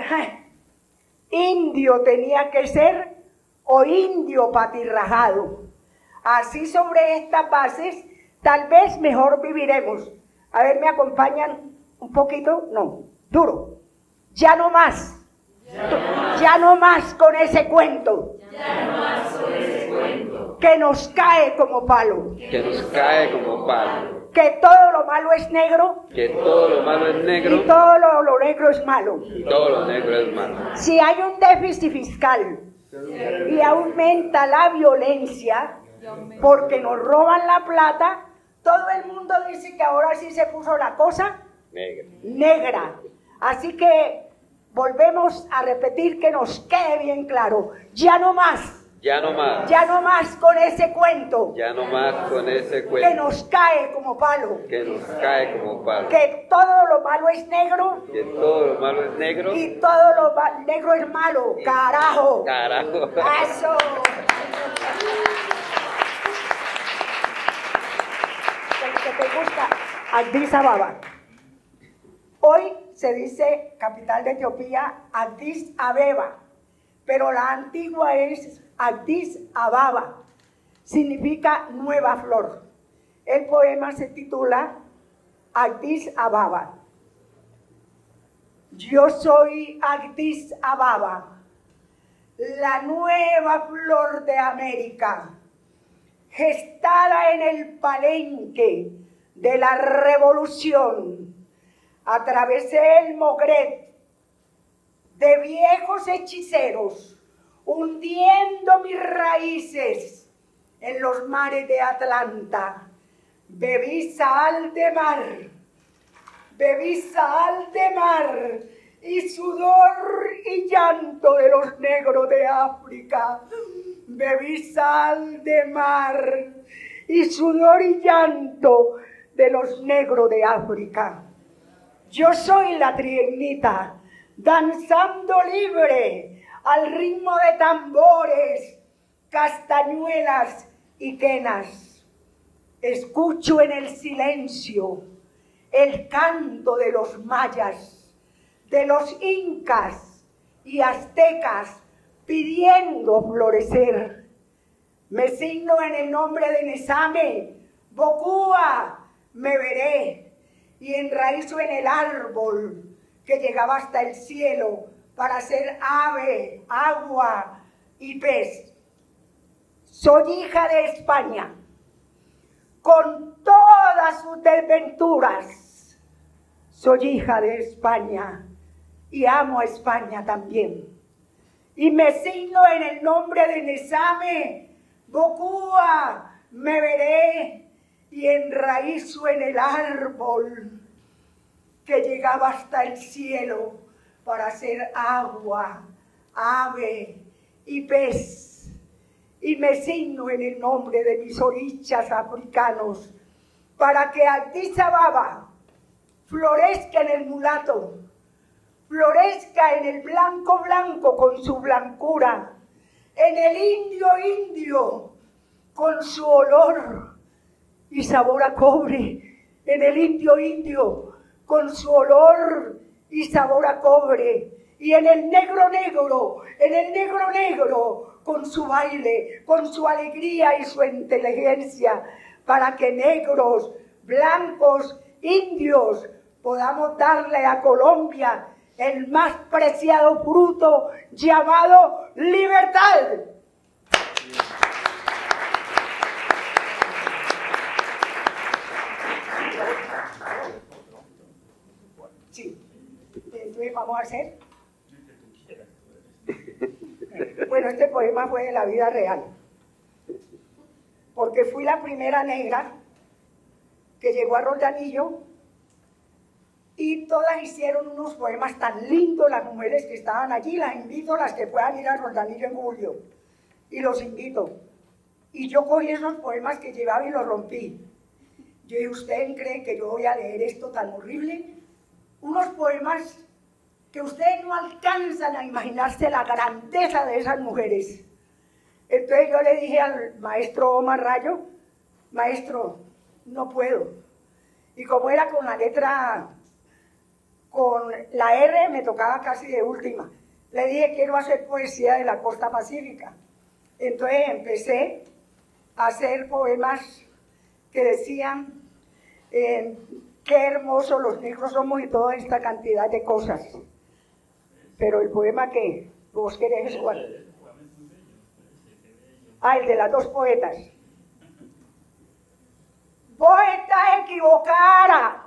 indio tenía que ser o indio patirrajado. Así sobre estas bases tal vez mejor viviremos. A ver, ¿me acompañan un poquito? No, duro. Ya no más. Ya no más, ya no más con ese cuento. Ya no más con ese cuento. Que nos cae como palo. Que nos cae como palo. Que todo lo malo es negro. Que todo lo malo es negro. Y todo lo, lo negro es malo. Y todo lo negro es malo. Si hay un déficit fiscal y aumenta la violencia porque nos roban la plata, todo el mundo dice que ahora sí se puso la cosa negra. negra. Así que volvemos a repetir que nos quede bien claro. Ya no más. Ya no más. Ya no más con ese cuento. Ya no más con ese cuento. Que nos cae como palo. Que nos cae como palo. Que todo lo malo es negro. Que todo lo malo es negro. Y todo lo negro es malo. Carajo. Carajo. Eso. Que te gusta. Addis Ababa. Hoy se dice capital de Etiopía Addis Abeba, pero la antigua es Addis Ababa, significa nueva flor. El poema se titula Addis Ababa. Yo soy Addis Ababa, la nueva flor de América, gestada en el palenque de la revolución. Atravesé el Mogret de viejos hechiceros, hundiendo mis raíces en los mares de Atlanta. Bebí sal de mar, bebí sal de mar y sudor y llanto de los negros de África. Bebí sal de mar y sudor y llanto de los negros de África. Yo soy la trignita, danzando libre al ritmo de tambores, castañuelas y quenas. Escucho en el silencio el canto de los mayas, de los incas y aztecas pidiendo florecer. Me signo en el nombre de Nesame, Bocúa, me veré. Y enraizo en el árbol que llegaba hasta el cielo para ser ave, agua y pez. Soy hija de España, con todas sus desventuras. Soy hija de España y amo a España también. Y me signo en el nombre de Nesame, Bocúa, me veré. Y enraizo en el árbol que llegaba hasta el cielo para ser agua, ave y pez. Y me signo en el nombre de mis orichas africanos para que Addis Ababa florezca en el mulato, florezca en el blanco blanco con su blancura, en el indio indio con su olor y sabor a cobre, en el indio indio, con su olor y sabor a cobre, y en el negro negro, en el negro negro, con su baile, con su alegría y su inteligencia, para que negros, blancos, indios, podamos darle a Colombia el más preciado fruto llamado libertad. Sí, entonces vamos a hacer. Bueno, este poema fue de la vida real, porque fui la primera negra que llegó a Roldanillo y todas hicieron unos poemas tan lindos, las mujeres que estaban allí. Las invito a las que puedan ir a Roldanillo en julio, y los invito. Y yo cogí esos poemas que llevaba y los rompí. Yo dije, ¿ustedes creen que yo voy a leer esto tan horrible? Unos poemas que ustedes no alcanzan a imaginarse la grandeza de esas mujeres. Entonces yo le dije al maestro Omar Rayo, maestro, no puedo. y como era con la letra, con la R me tocaba casi de última. Le dije, quiero hacer poesía de la costa pacífica. Entonces empecé a hacer poemas que decían eh, qué hermosos los negros somos y toda esta cantidad de cosas. Pero el poema que vos querés es cuál. Ah, el de las dos poetas. Vos estás equivocada.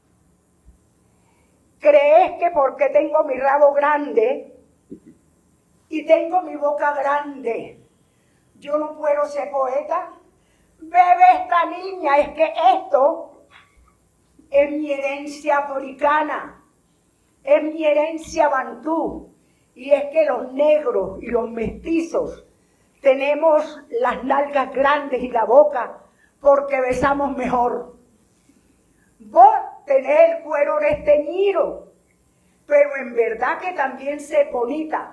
Crees que porque tengo mi rabo grande y tengo mi boca grande, yo no puedo ser poeta. Bebe esta niña, es que esto es mi herencia africana, es mi herencia bantú, y es que los negros y los mestizos tenemos las nalgas grandes y la boca porque besamos mejor. Vos tenés el cuero desteñido, pero en verdad que también se bonita.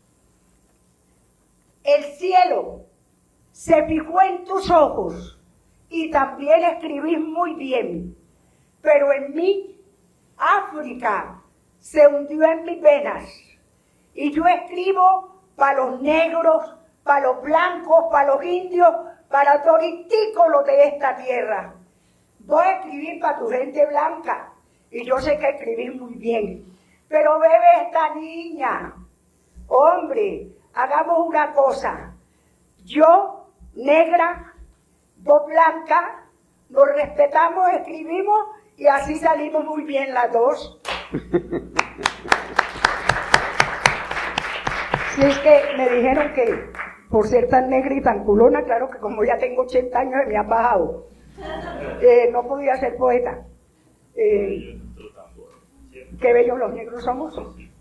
El cielo se fijó en tus ojos y también escribís muy bien, pero en mí, África se hundió en mis venas y yo escribo para los negros, para los blancos, para los indios, para toditico los de esta tierra. Voy a escribir para tu gente blanca y yo sé que escribís muy bien, pero bebe esta niña. Hombre, hagamos una cosa, yo, negra, vos blanca, nos respetamos, escribimos y así salimos muy bien las dos. Si es que me dijeron que por ser tan negra y tan culona, claro que como ya tengo ochenta años me han bajado, eh, no podía ser poeta. Eh, qué bellos los negros somos.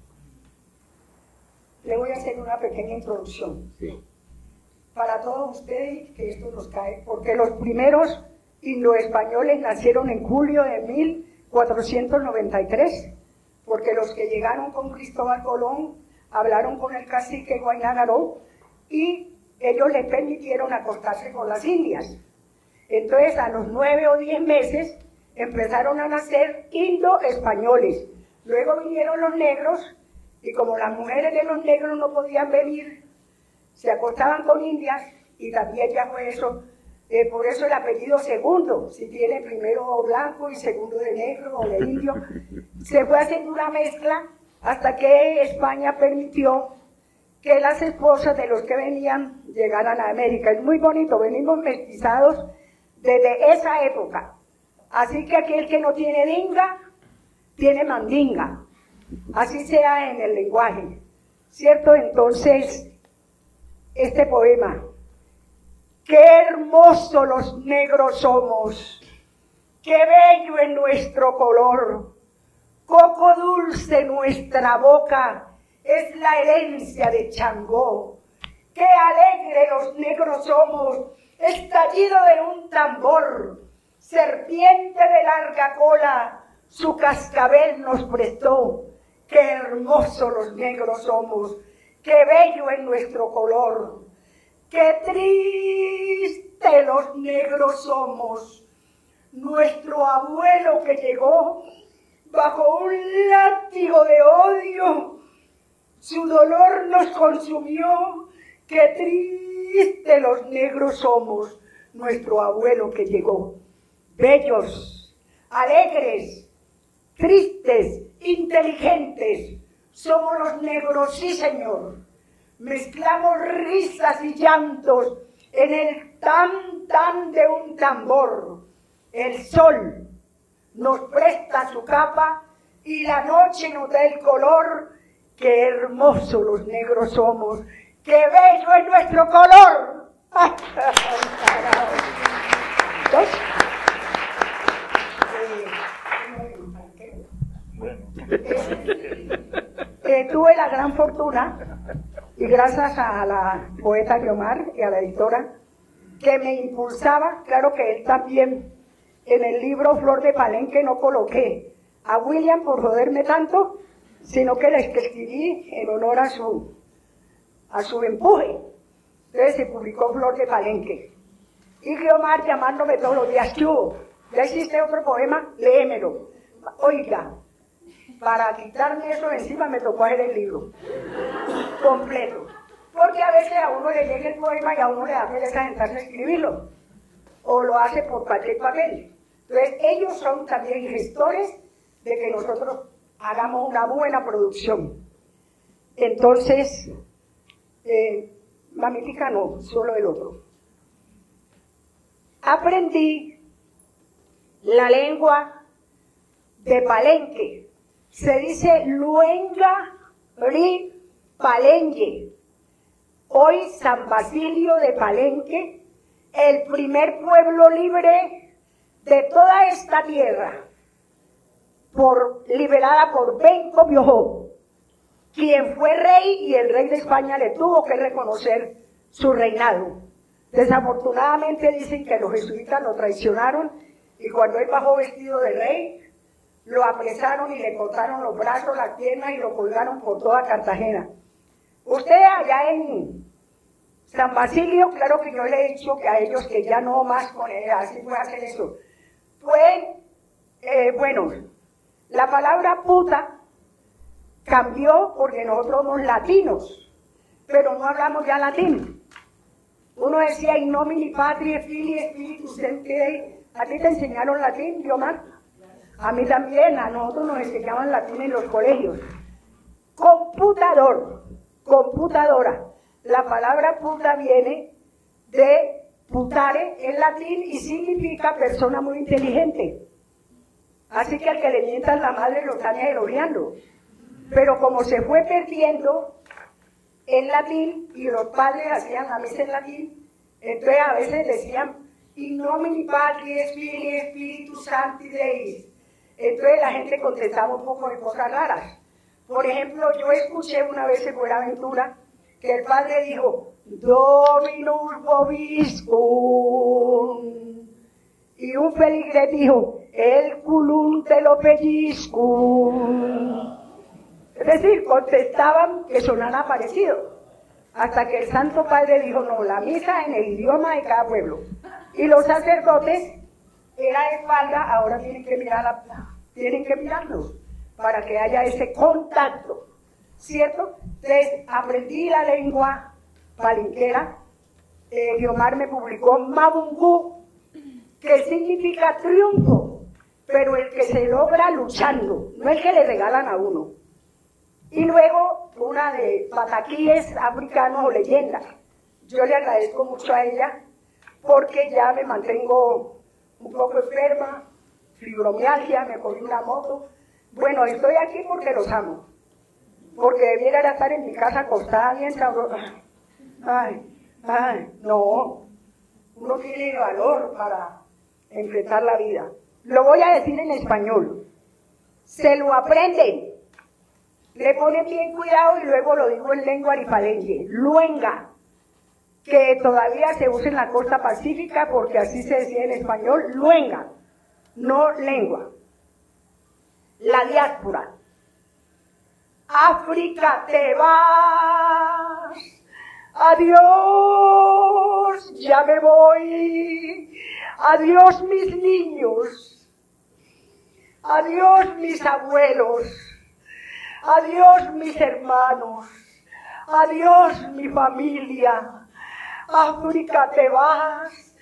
Le voy a hacer una pequeña introducción. Sí. Para todos ustedes, que esto nos cae, porque los primeros indoespañoles nacieron en julio de mil cuatrocientos noventa y tres, porque los que llegaron con Cristóbal Colón hablaron con el cacique Guaynágaro y ellos les permitieron acostarse con las indias. Entonces, a los nueve o diez meses empezaron a nacer indoespañoles. Luego vinieron los negros y como las mujeres de los negros no podían venir, se acostaban con indias y también ya fue eso. Eh, por eso el apellido segundo, si tiene primero blanco y segundo de negro o de indio, se fue haciendo una mezcla hasta que España permitió que las esposas de los que venían llegaran a América. Es muy bonito, venimos mestizados desde esa época. Así que aquel que no tiene dinga, tiene mandinga. Así sea en el lenguaje, ¿cierto? Entonces, este poema, qué hermosos los negros somos, qué bello es nuestro color, coco dulce nuestra boca, es la herencia de Changó, qué alegre los negros somos, estallido de un tambor, serpiente de larga cola, su cascabel nos prestó, qué hermosos los negros somos, qué bello es nuestro color, qué triste los negros somos. Nuestro abuelo que llegó bajo un látigo de odio, su dolor nos consumió, qué triste los negros somos. Nuestro abuelo que llegó, bellos, alegres, tristes, inteligentes, somos los negros, sí señor. Mezclamos risas y llantos en el tan tan de un tambor. El sol nos presta su capa y la noche nos da el color. Qué hermosos los negros somos, qué bello es nuestro color. ¿Dos? Eh, tuve la gran fortuna, y gracias a la poeta Guiomar y a la editora, que me impulsaba, claro que él también, en el libro Flor de Palenque no coloqué a William por joderme tanto, sino que le escribí en honor a su, a su empuje. Entonces se publicó Flor de Palenque. Y Guiomar llamándome todos los días, ¿qué hubo? Ya existe otro poema, léemelo. Oiga, para quitarme eso de encima me tocó hacer el libro completo. Porque a veces a uno le llega el poema y a uno le da pereza sentarse a escribirlo. O lo hace por cualquier papel. Entonces ellos son también gestores de que nosotros hagamos una buena producción. Entonces, eh, mamitica no, solo el otro. Aprendí la lengua de Palenque. Se dice Luenga Ri Palenque. Hoy San Basilio de Palenque, el primer pueblo libre de toda esta tierra, por, liberada por Benco Biojó, quien fue rey y el rey de España le tuvo que reconocer su reinado. Desafortunadamente dicen que los jesuitas lo traicionaron y cuando él bajó vestido de rey, lo apresaron y le cortaron los brazos, las piernas y lo colgaron por toda Cartagena. Usted allá en San Basilio, claro que yo le he dicho que a ellos que ya no más con él, así puede hacer eso. Fue, eh, bueno, la palabra puta cambió porque nosotros somos latinos, pero no hablamos ya latín. Uno decía in nomine Patri, Filii, Spiritus Sancti. ¿A ti te enseñaron latín, Diomar? A mí también, a nosotros nos enseñaban latín en los colegios. Computador, computadora. La palabra puta viene de putare en latín y significa persona muy inteligente. Así que al que le mientan la madre lo están elogiando. Pero como se fue perdiendo en latín y los padres hacían la misa en latín, entonces a veces decían in nomine Patris, Filii, Spiritus Sancti Deis. Entonces la gente contestaba un poco de cosas raras. Por ejemplo, yo escuché una vez en Buenaventura que el padre dijo Dominus vobiscum y un feligre dijo el culum te lo pellizcum. Es decir, contestaban que sonara parecido, hasta que el Santo Padre dijo, no, la misa en el idioma de cada pueblo. Y los sacerdotes, era de espalda, ahora tienen que mirar la, tienen que mirarlos, para que haya ese contacto, ¿cierto? Entonces, aprendí la lengua palenquera, eh, Guiomar me publicó Mabungú, que significa triunfo, pero el que se logra luchando, no el que le regalan a uno. Y luego una de pataquíes africanos o leyendas. Yo le agradezco mucho a ella porque ya me mantengo un poco enferma, fibromialgia, me cogí una moto. Bueno, estoy aquí porque los amo, porque debiera estar en mi casa acostada bien sabrosa. Ay, ay, no, uno tiene valor para enfrentar la vida. Lo voy a decir en español, se lo aprenden. Le ponen bien cuidado y luego lo digo en lengua aripalengue, luenga, que todavía se usa en la costa pacífica porque así se decía en español, luenga, no lengua. La diáspora. África te vas, adiós, ya me voy, adiós mis niños, adiós mis abuelos. Adiós mis hermanos, adiós mi familia, África te vas,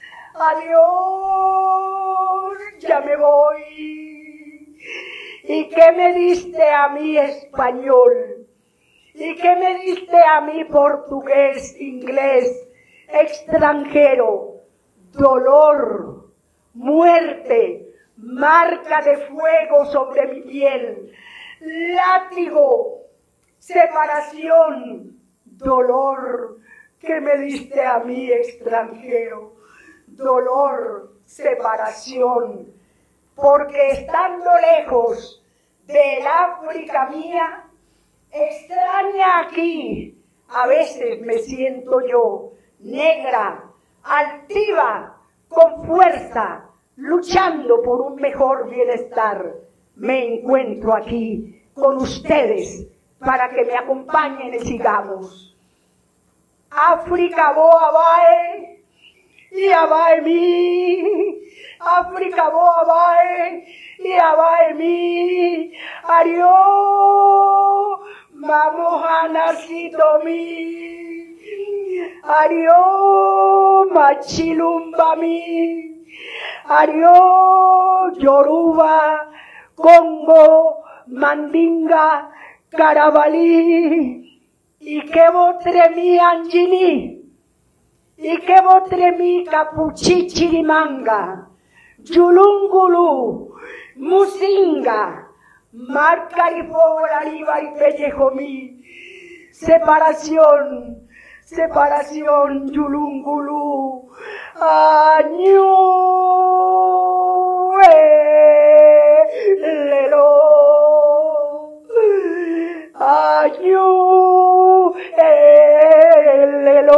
adiós, ya me voy. ¿Y qué me diste a mí español? ¿Y qué me diste a mí portugués, inglés, extranjero? Dolor, muerte, marca de fuego sobre mi piel. Látigo, separación, dolor que me diste a mí extranjero, dolor, separación, porque estando lejos del África mía, extraña aquí, a veces me siento yo, negra, altiva, con fuerza, luchando por un mejor bienestar. Me encuentro aquí con ustedes para que me acompañen y sigamos. África, boa, bae, y abae mi, África boa bae, y abae mi, ario, vamos a nacito mi, ario, machilumba mi, ario, yoruba, congo, mandinga, carabalí, y que botre mi anjini, y que botre mi capuchichirimanga, yulungulu, musinga, marca y arriba y pellejomi, separación, separación, yulungulu, añu, lelo, añu, lelo,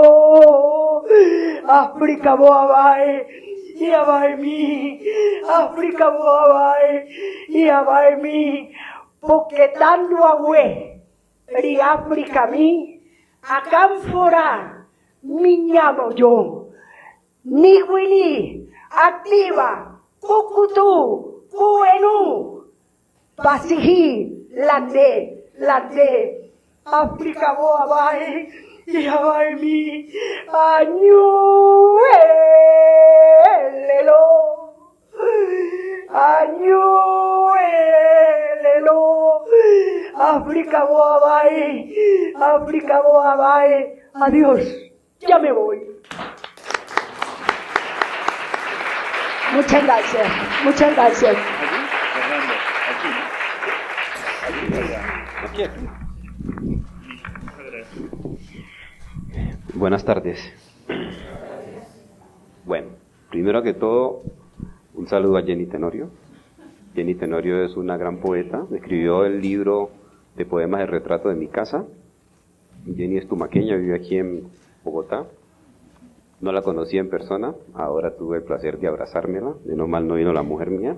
África boa bae, y abae mi, África boa bae, y abae mi, porque tanto agüe, ri África mi, acánfora, mi llamo yo, ni wini, activa, cucutú, cuenú, pasiji, lande, lande, África boa bae, y abae mi, añu, lelo, añu, lelo, África boa bae, África boa bae, adiós, ya me voy. Muchas gracias, muchas gracias. Fernando, aquí. Aquí, aquí. Muchas gracias. Buenas tardes. Bueno, primero que todo, un saludo a Jenny Tenorio. Jenny Tenorio es una gran poeta, escribió el libro de poemas El retrato de mi casa. Jenny es tumaqueña, vive aquí en Bogotá. No la conocí en persona, ahora tuve el placer de abrazármela, de no mal no vino la mujer mía.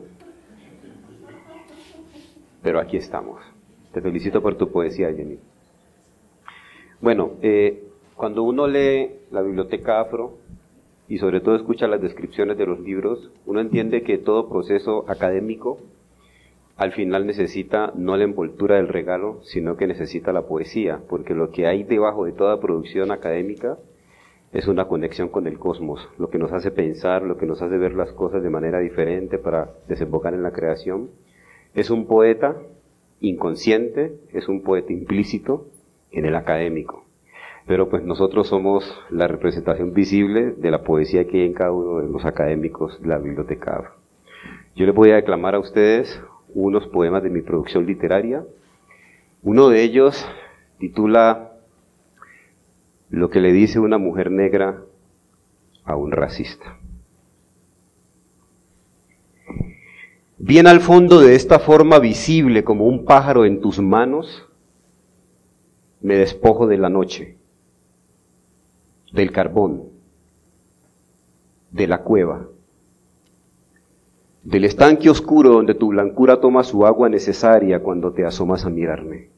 Pero aquí estamos. Te felicito por tu poesía, Jenny. Bueno, eh, cuando uno lee la Biblioteca Afro y sobre todo escucha las descripciones de los libros, uno entiende que todo proceso académico al final necesita no la envoltura del regalo, sino que necesita la poesía, porque lo que hay debajo de toda producción académica es una conexión con el cosmos, lo que nos hace pensar, lo que nos hace ver las cosas de manera diferente para desembocar en la creación. Es un poeta inconsciente, es un poeta implícito en el académico. Pero pues nosotros somos la representación visible de la poesía que hay en cada uno de los académicos de la Biblioteca Afro. Yo les voy a declamar a ustedes unos poemas de mi producción literaria. Uno de ellos titula Lo que le dice una mujer negra a un racista. Bien al fondo de esta forma visible como un pájaro en tus manos, me despojo de la noche, del carbón, de la cueva, del estanque oscuro donde tu blancura toma su agua necesaria cuando te asomas a mirarme.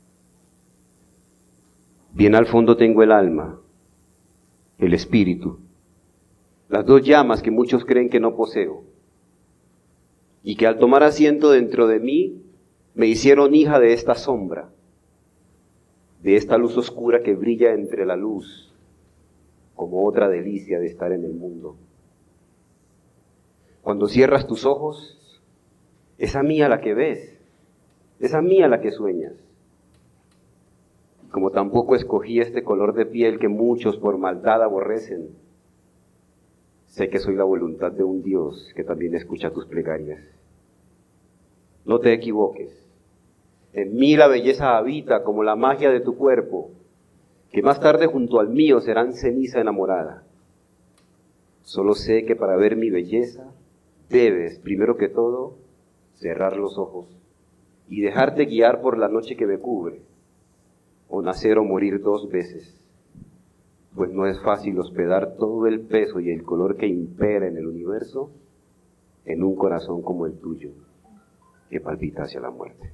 Bien al fondo tengo el alma, el espíritu, las dos llamas que muchos creen que no poseo, y que al tomar asiento dentro de mí me hicieron hija de esta sombra, de esta luz oscura que brilla entre la luz, como otra delicia de estar en el mundo. Cuando cierras tus ojos, es a mí a la que ves, es a mí a la que sueñas. Como tampoco escogí este color de piel que muchos por maldad aborrecen, sé que soy la voluntad de un Dios que también escucha tus plegarias. No te equivoques, en mí la belleza habita como la magia de tu cuerpo, que más tarde junto al mío serán ceniza enamorada. Solo sé que para ver mi belleza debes, primero que todo, cerrar los ojos y dejarte guiar por la noche que me cubre, o nacer o morir dos veces, pues no es fácil hospedar todo el peso y el color que impera en el universo en un corazón como el tuyo, que palpita hacia la muerte.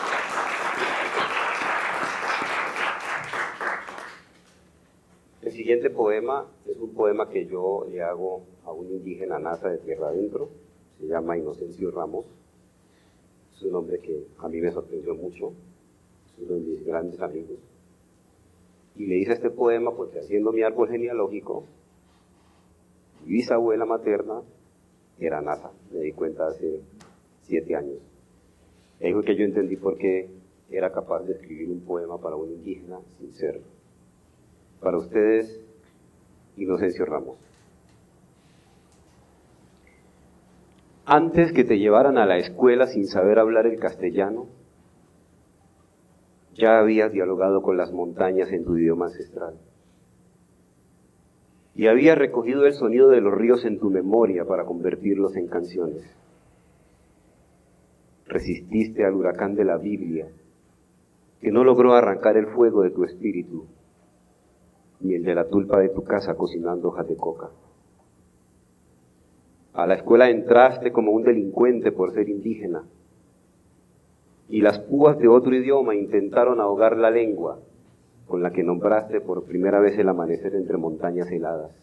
El siguiente siguiente poema es un poema que yo le hago a un indígena nata de Tierra Adentro, se llama Inocencio Ramos, es un hombre que a mí me sorprendió mucho, es uno de mis grandes amigos, y le hice este poema porque haciendo mi árbol genealógico, mi bisabuela materna era nata, me di cuenta hace siete años. Y ahí fue que yo entendí por qué era capaz de escribir un poema para un indígena sin serlo. Para ustedes, Inocencio Ramos. Antes que te llevaran a la escuela sin saber hablar el castellano, ya habías dialogado con las montañas en tu idioma ancestral. Y habías recogido el sonido de los ríos en tu memoria para convertirlos en canciones. Resististe al huracán de la Biblia, que no logró arrancar el fuego de tu espíritu, ni el de la tulpa de tu casa cocinando hojas de coca. A la escuela entraste como un delincuente por ser indígena, y las púas de otro idioma intentaron ahogar la lengua con la que nombraste por primera vez el amanecer entre montañas heladas.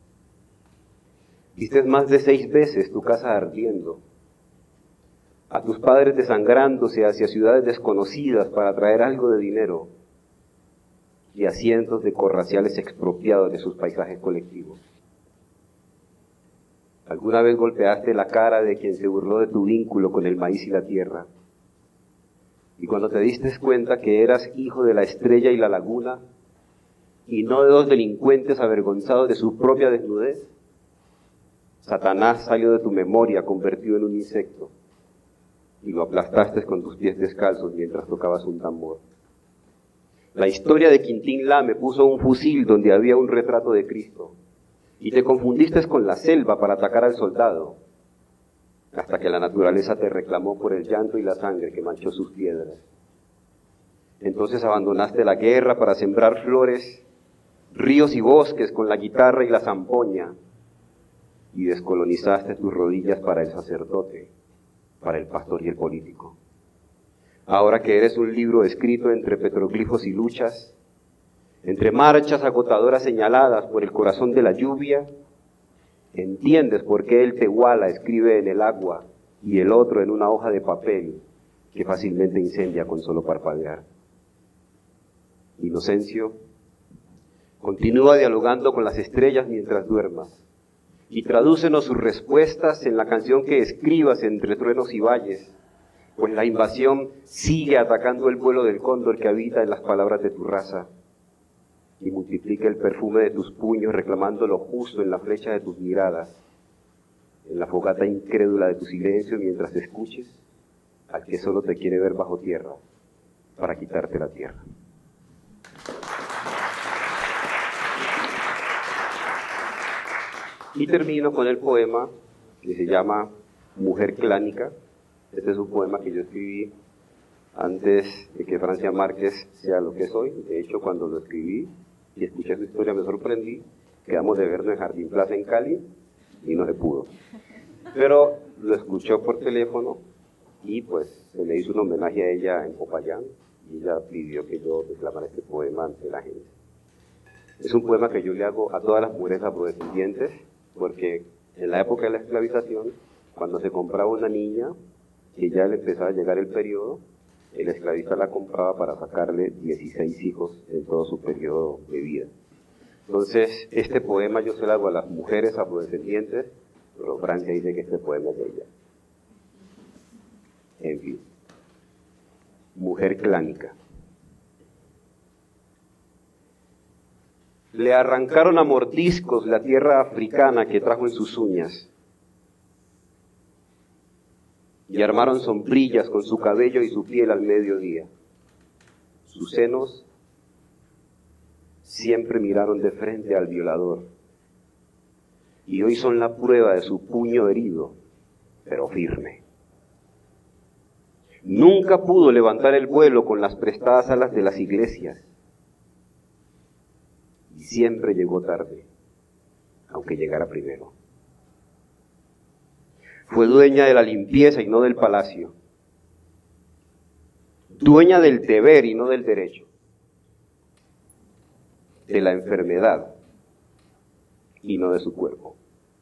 Viste más de seis veces tu casa ardiendo, a tus padres desangrándose hacia ciudades desconocidas para traer algo de dinero, y a cientos de corraciales expropiados de sus paisajes colectivos. ¿Alguna vez golpeaste la cara de quien se burló de tu vínculo con el maíz y la tierra? Y cuando te diste cuenta que eras hijo de la estrella y la laguna, y no de dos delincuentes avergonzados de su propia desnudez, Satanás salió de tu memoria convertido en un insecto, y lo aplastaste con tus pies descalzos mientras tocabas un tambor. La historia de Quintín Lame puso un fusil donde había un retrato de Cristo, y te confundiste con la selva para atacar al soldado, hasta que la naturaleza te reclamó por el llanto y la sangre que manchó sus piedras. Entonces abandonaste la guerra para sembrar flores, ríos y bosques con la guitarra y la zampoña, y descolonizaste tus rodillas para el sacerdote, para el pastor y el político. Ahora que eres un libro escrito entre petroglifos y luchas, entre marchas agotadoras señaladas por el corazón de la lluvia, entiendes por qué el tehuala escribe en el agua y el otro en una hoja de papel que fácilmente incendia con solo parpadear. Inocencio, continúa dialogando con las estrellas mientras duermas y tradúcenos sus respuestas en la canción que escribas entre truenos y valles, pues la invasión sigue atacando el vuelo del cóndor que habita en las palabras de tu raza, y multiplica el perfume de tus puños reclamando lo justo en la flecha de tus miradas, en la fogata incrédula de tu silencio mientras escuches al que solo te quiere ver bajo tierra para quitarte la tierra. Y termino con el poema que se llama Mujer Clánica. Este es un poema que yo escribí antes de que Francia Márquez sea lo que es hoy. De hecho, cuando lo escribí y escuché su historia me sorprendí. Quedamos de vernos en Jardín Plaza en Cali y no se pudo. Pero lo escuchó por teléfono y pues se le hizo un homenaje a ella en Popayán y ella pidió que yo declamara este poema ante la gente. Es un poema que yo le hago a todas las mujeres afrodescendientes porque en la época de la esclavización, cuando se compraba una niña y ya le empezaba a llegar el periodo, el esclavista la compraba para sacarle dieciséis hijos en todo su periodo de vida. Entonces, este poema yo se lo hago a las mujeres afrodescendientes, pero Francia dice que este poema es de ella. En fin. Mujer clánica. Le arrancaron a mordiscos la tierra africana que trajo en sus uñas, y armaron sombrillas con su cabello y su piel al mediodía. Sus senos siempre miraron de frente al violador, y hoy son la prueba de su puño herido, pero firme. Nunca pudo levantar el vuelo con las prestadas alas de las iglesias, y siempre llegó tarde, aunque llegara primero. Fue dueña de la limpieza y no del palacio, dueña del deber y no del derecho, de la enfermedad y no de su cuerpo.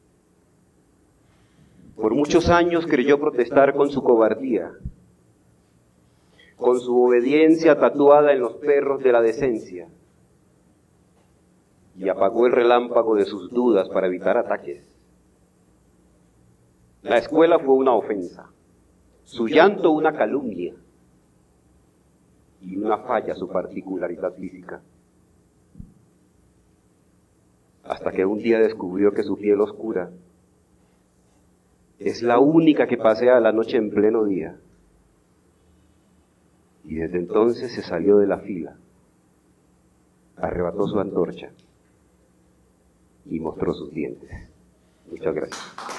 Por muchos años creyó protestar con su cobardía, con su obediencia tatuada en los perros de la decencia, y apagó el relámpago de sus dudas para evitar ataques. La escuela fue una ofensa, su llanto una calumnia, y una falla su particularidad física. Hasta que un día descubrió que su piel oscura es la única que pasea la noche en pleno día. Y desde entonces se salió de la fila, arrebató su antorcha y mostró sus dientes. Muchas gracias.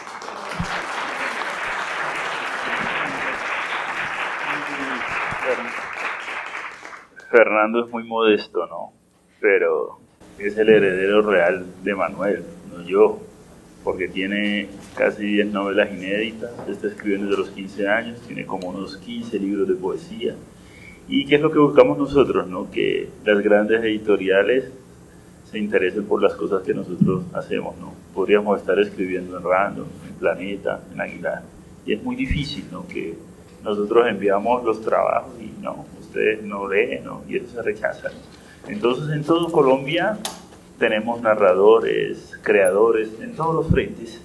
Fernando es muy modesto, ¿no? Pero es el heredero real de Manuel, no yo, porque tiene casi diez novelas inéditas, está escribiendo desde los quince años, tiene como unos quince libros de poesía. ¿Y qué es lo que buscamos nosotros, no? Que las grandes editoriales se interesen por las cosas que nosotros hacemos, ¿no? Podríamos estar escribiendo en Random, en Planeta, en Aguilar, y es muy difícil, ¿no? Que nosotros enviamos los trabajos y no, ustedes no leen, ¿no? Y eso se rechaza. Entonces, en todo Colombia tenemos narradores, creadores, en todos los frentes,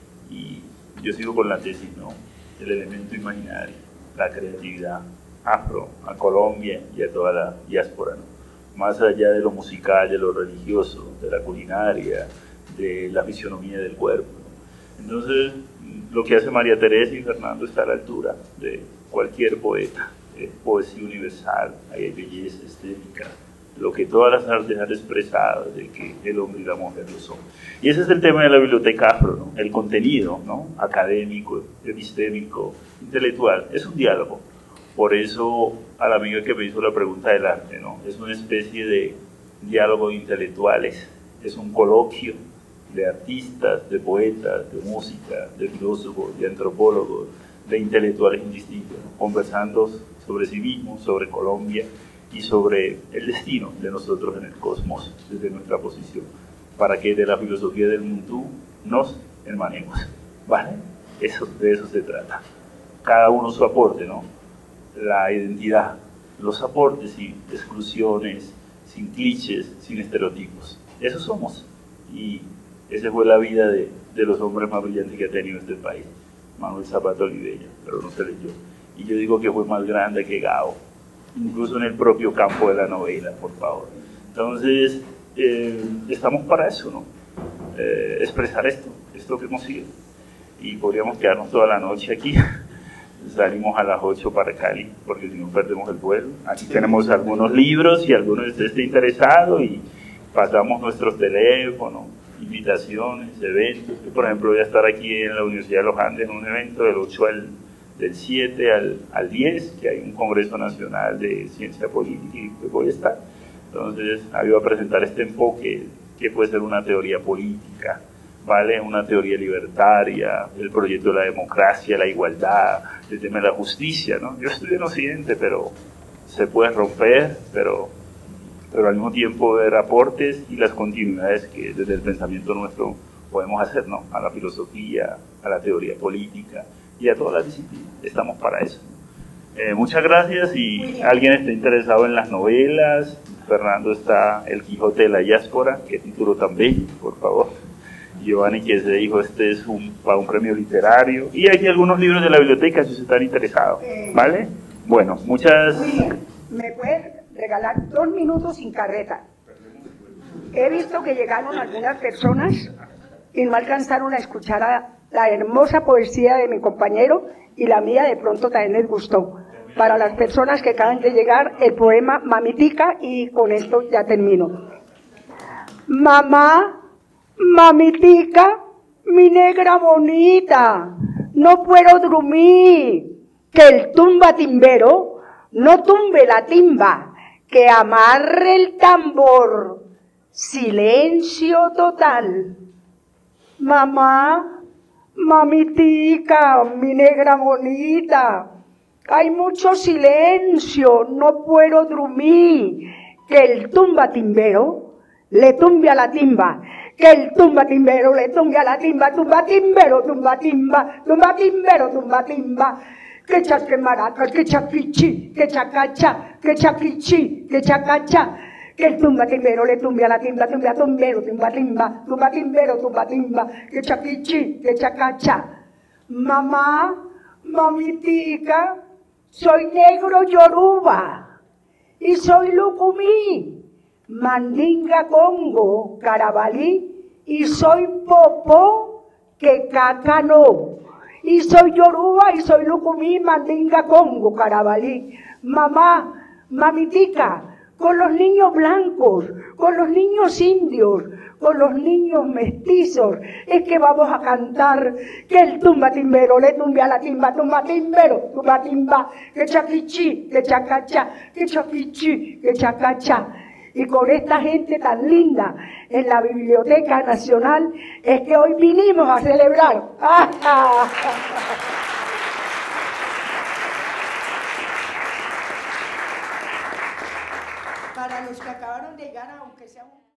y yo sigo con la tesis, ¿no? El elemento imaginario, la creatividad afro, a Colombia y a toda la diáspora, ¿no? Más allá de lo musical, de lo religioso, de la culinaria, de la fisionomía del cuerpo, ¿no? Entonces, lo que hace María Teresa y Fernando está a la altura de cualquier poeta. Es poesía universal, hay belleza estética, lo que todas las artes han expresado de que el hombre y la mujer lo son. Y ese es el tema de la biblioteca afro, ¿no? El contenido, ¿no? Académico, epistémico, intelectual, es un diálogo. Por eso a la amiga que me hizo la pregunta del arte, ¿no? Es una especie de diálogo de intelectuales, es un coloquio de artistas, de poetas, de música, de filósofos, de antropólogos, de intelectuales indistintos, ¿no? Conversando sobre sí mismos, sobre Colombia y sobre el destino de nosotros en el cosmos desde nuestra posición, para que de la filosofía del mundo nos hermanemos, ¿vale? Eso, de eso se trata. Cada uno su aporte, ¿no? La identidad, los aportes sin exclusiones, sin clichés, sin estereotipos. Eso somos. Y esa fue la vida de, de los hombres más brillantes que ha tenido este país. Manuel Zapata Olivella, pero no se leyó. Y yo digo que fue más grande que Gao, incluso en el propio campo de la novela, por favor. Entonces, eh, estamos para eso, ¿no? Eh, expresar esto, esto que hemos sido. Y podríamos quedarnos toda la noche aquí. Salimos a las ocho para Cali, porque si no perdemos el vuelo. Aquí tenemos algunos libros, y alguno de ustedes esté interesado, y pasamos nuestros teléfonos, invitaciones, eventos. Yo, por ejemplo, voy a estar aquí en la Universidad de los Andes en un evento del ocho al, del siete al, al diez, que hay un Congreso Nacional de Ciencia Política, y pues voy a estar. Entonces, ahí voy a presentar este enfoque, que puede ser una teoría política, ¿vale? Una teoría libertaria, el proyecto de la democracia, la igualdad, el tema de la justicia, ¿no? Yo estudié en Occidente, pero se puede romper, pero, pero al mismo tiempo ver aportes y las continuidades que desde el pensamiento nuestro podemos hacer, ¿no? A la filosofía, a la teoría política y a todas las disciplinas. Estamos para eso. Eh, muchas gracias, y alguien está interesado en las novelas. Fernando está El Quijote de la Diáspora, qué título tan bello, por favor. Giovanni, que se dijo, este es un, para un premio literario. Y aquí algunos libros de la biblioteca, si están interesados, ¿vale? Bueno, muchas... William, ¿me puedes regalar dos minutos sin carreta? He visto que llegaron algunas personas y no alcanzaron a escuchar a la hermosa poesía de mi compañero, y la mía de pronto también les gustó. Para las personas que acaban de llegar, el poema Mamitica, y con esto ya termino. Mamá, mamitica, mi negra bonita, no puedo dormir, que el tumba timbero no tumbe la timba, que amarre el tambor. Silencio total. Mamá, mamitica, mi negra bonita, hay mucho silencio, no puedo dormir, que el tumba timbero le tumbe a la timba, que el tumba timbero le tumbe a la timba, tumba timbero, tumba timba, tumba timbero, tumba timba. Que chaque maraca, que chaquichi, que chacacha, que chaquichi, que chacacha. Que el tumba timbero le tumbe a la timba, tumba tumbero, tumba timba, tumba timbero, tumba timba. Que chaquichi, que chacacha. Mamá, mamitica, soy negro yoruba y soy lucumí, mandinga congo, carabalí y soy popó que caca no. Y soy yoruba y soy lucumí, mandinga congo, carabalí. Mamá, mamitica, con los niños blancos, con los niños indios, con los niños mestizos, es que vamos a cantar que el tumba timbero le tumbe a la timba, tumba timbero, tumba timba, que chaquichi, que chacacha, que chaquichi, que chacacha. Y con esta gente tan linda en la Biblioteca Nacional es que hoy vinimos a celebrar. Para los que acabaron de llegar, aunque sea un...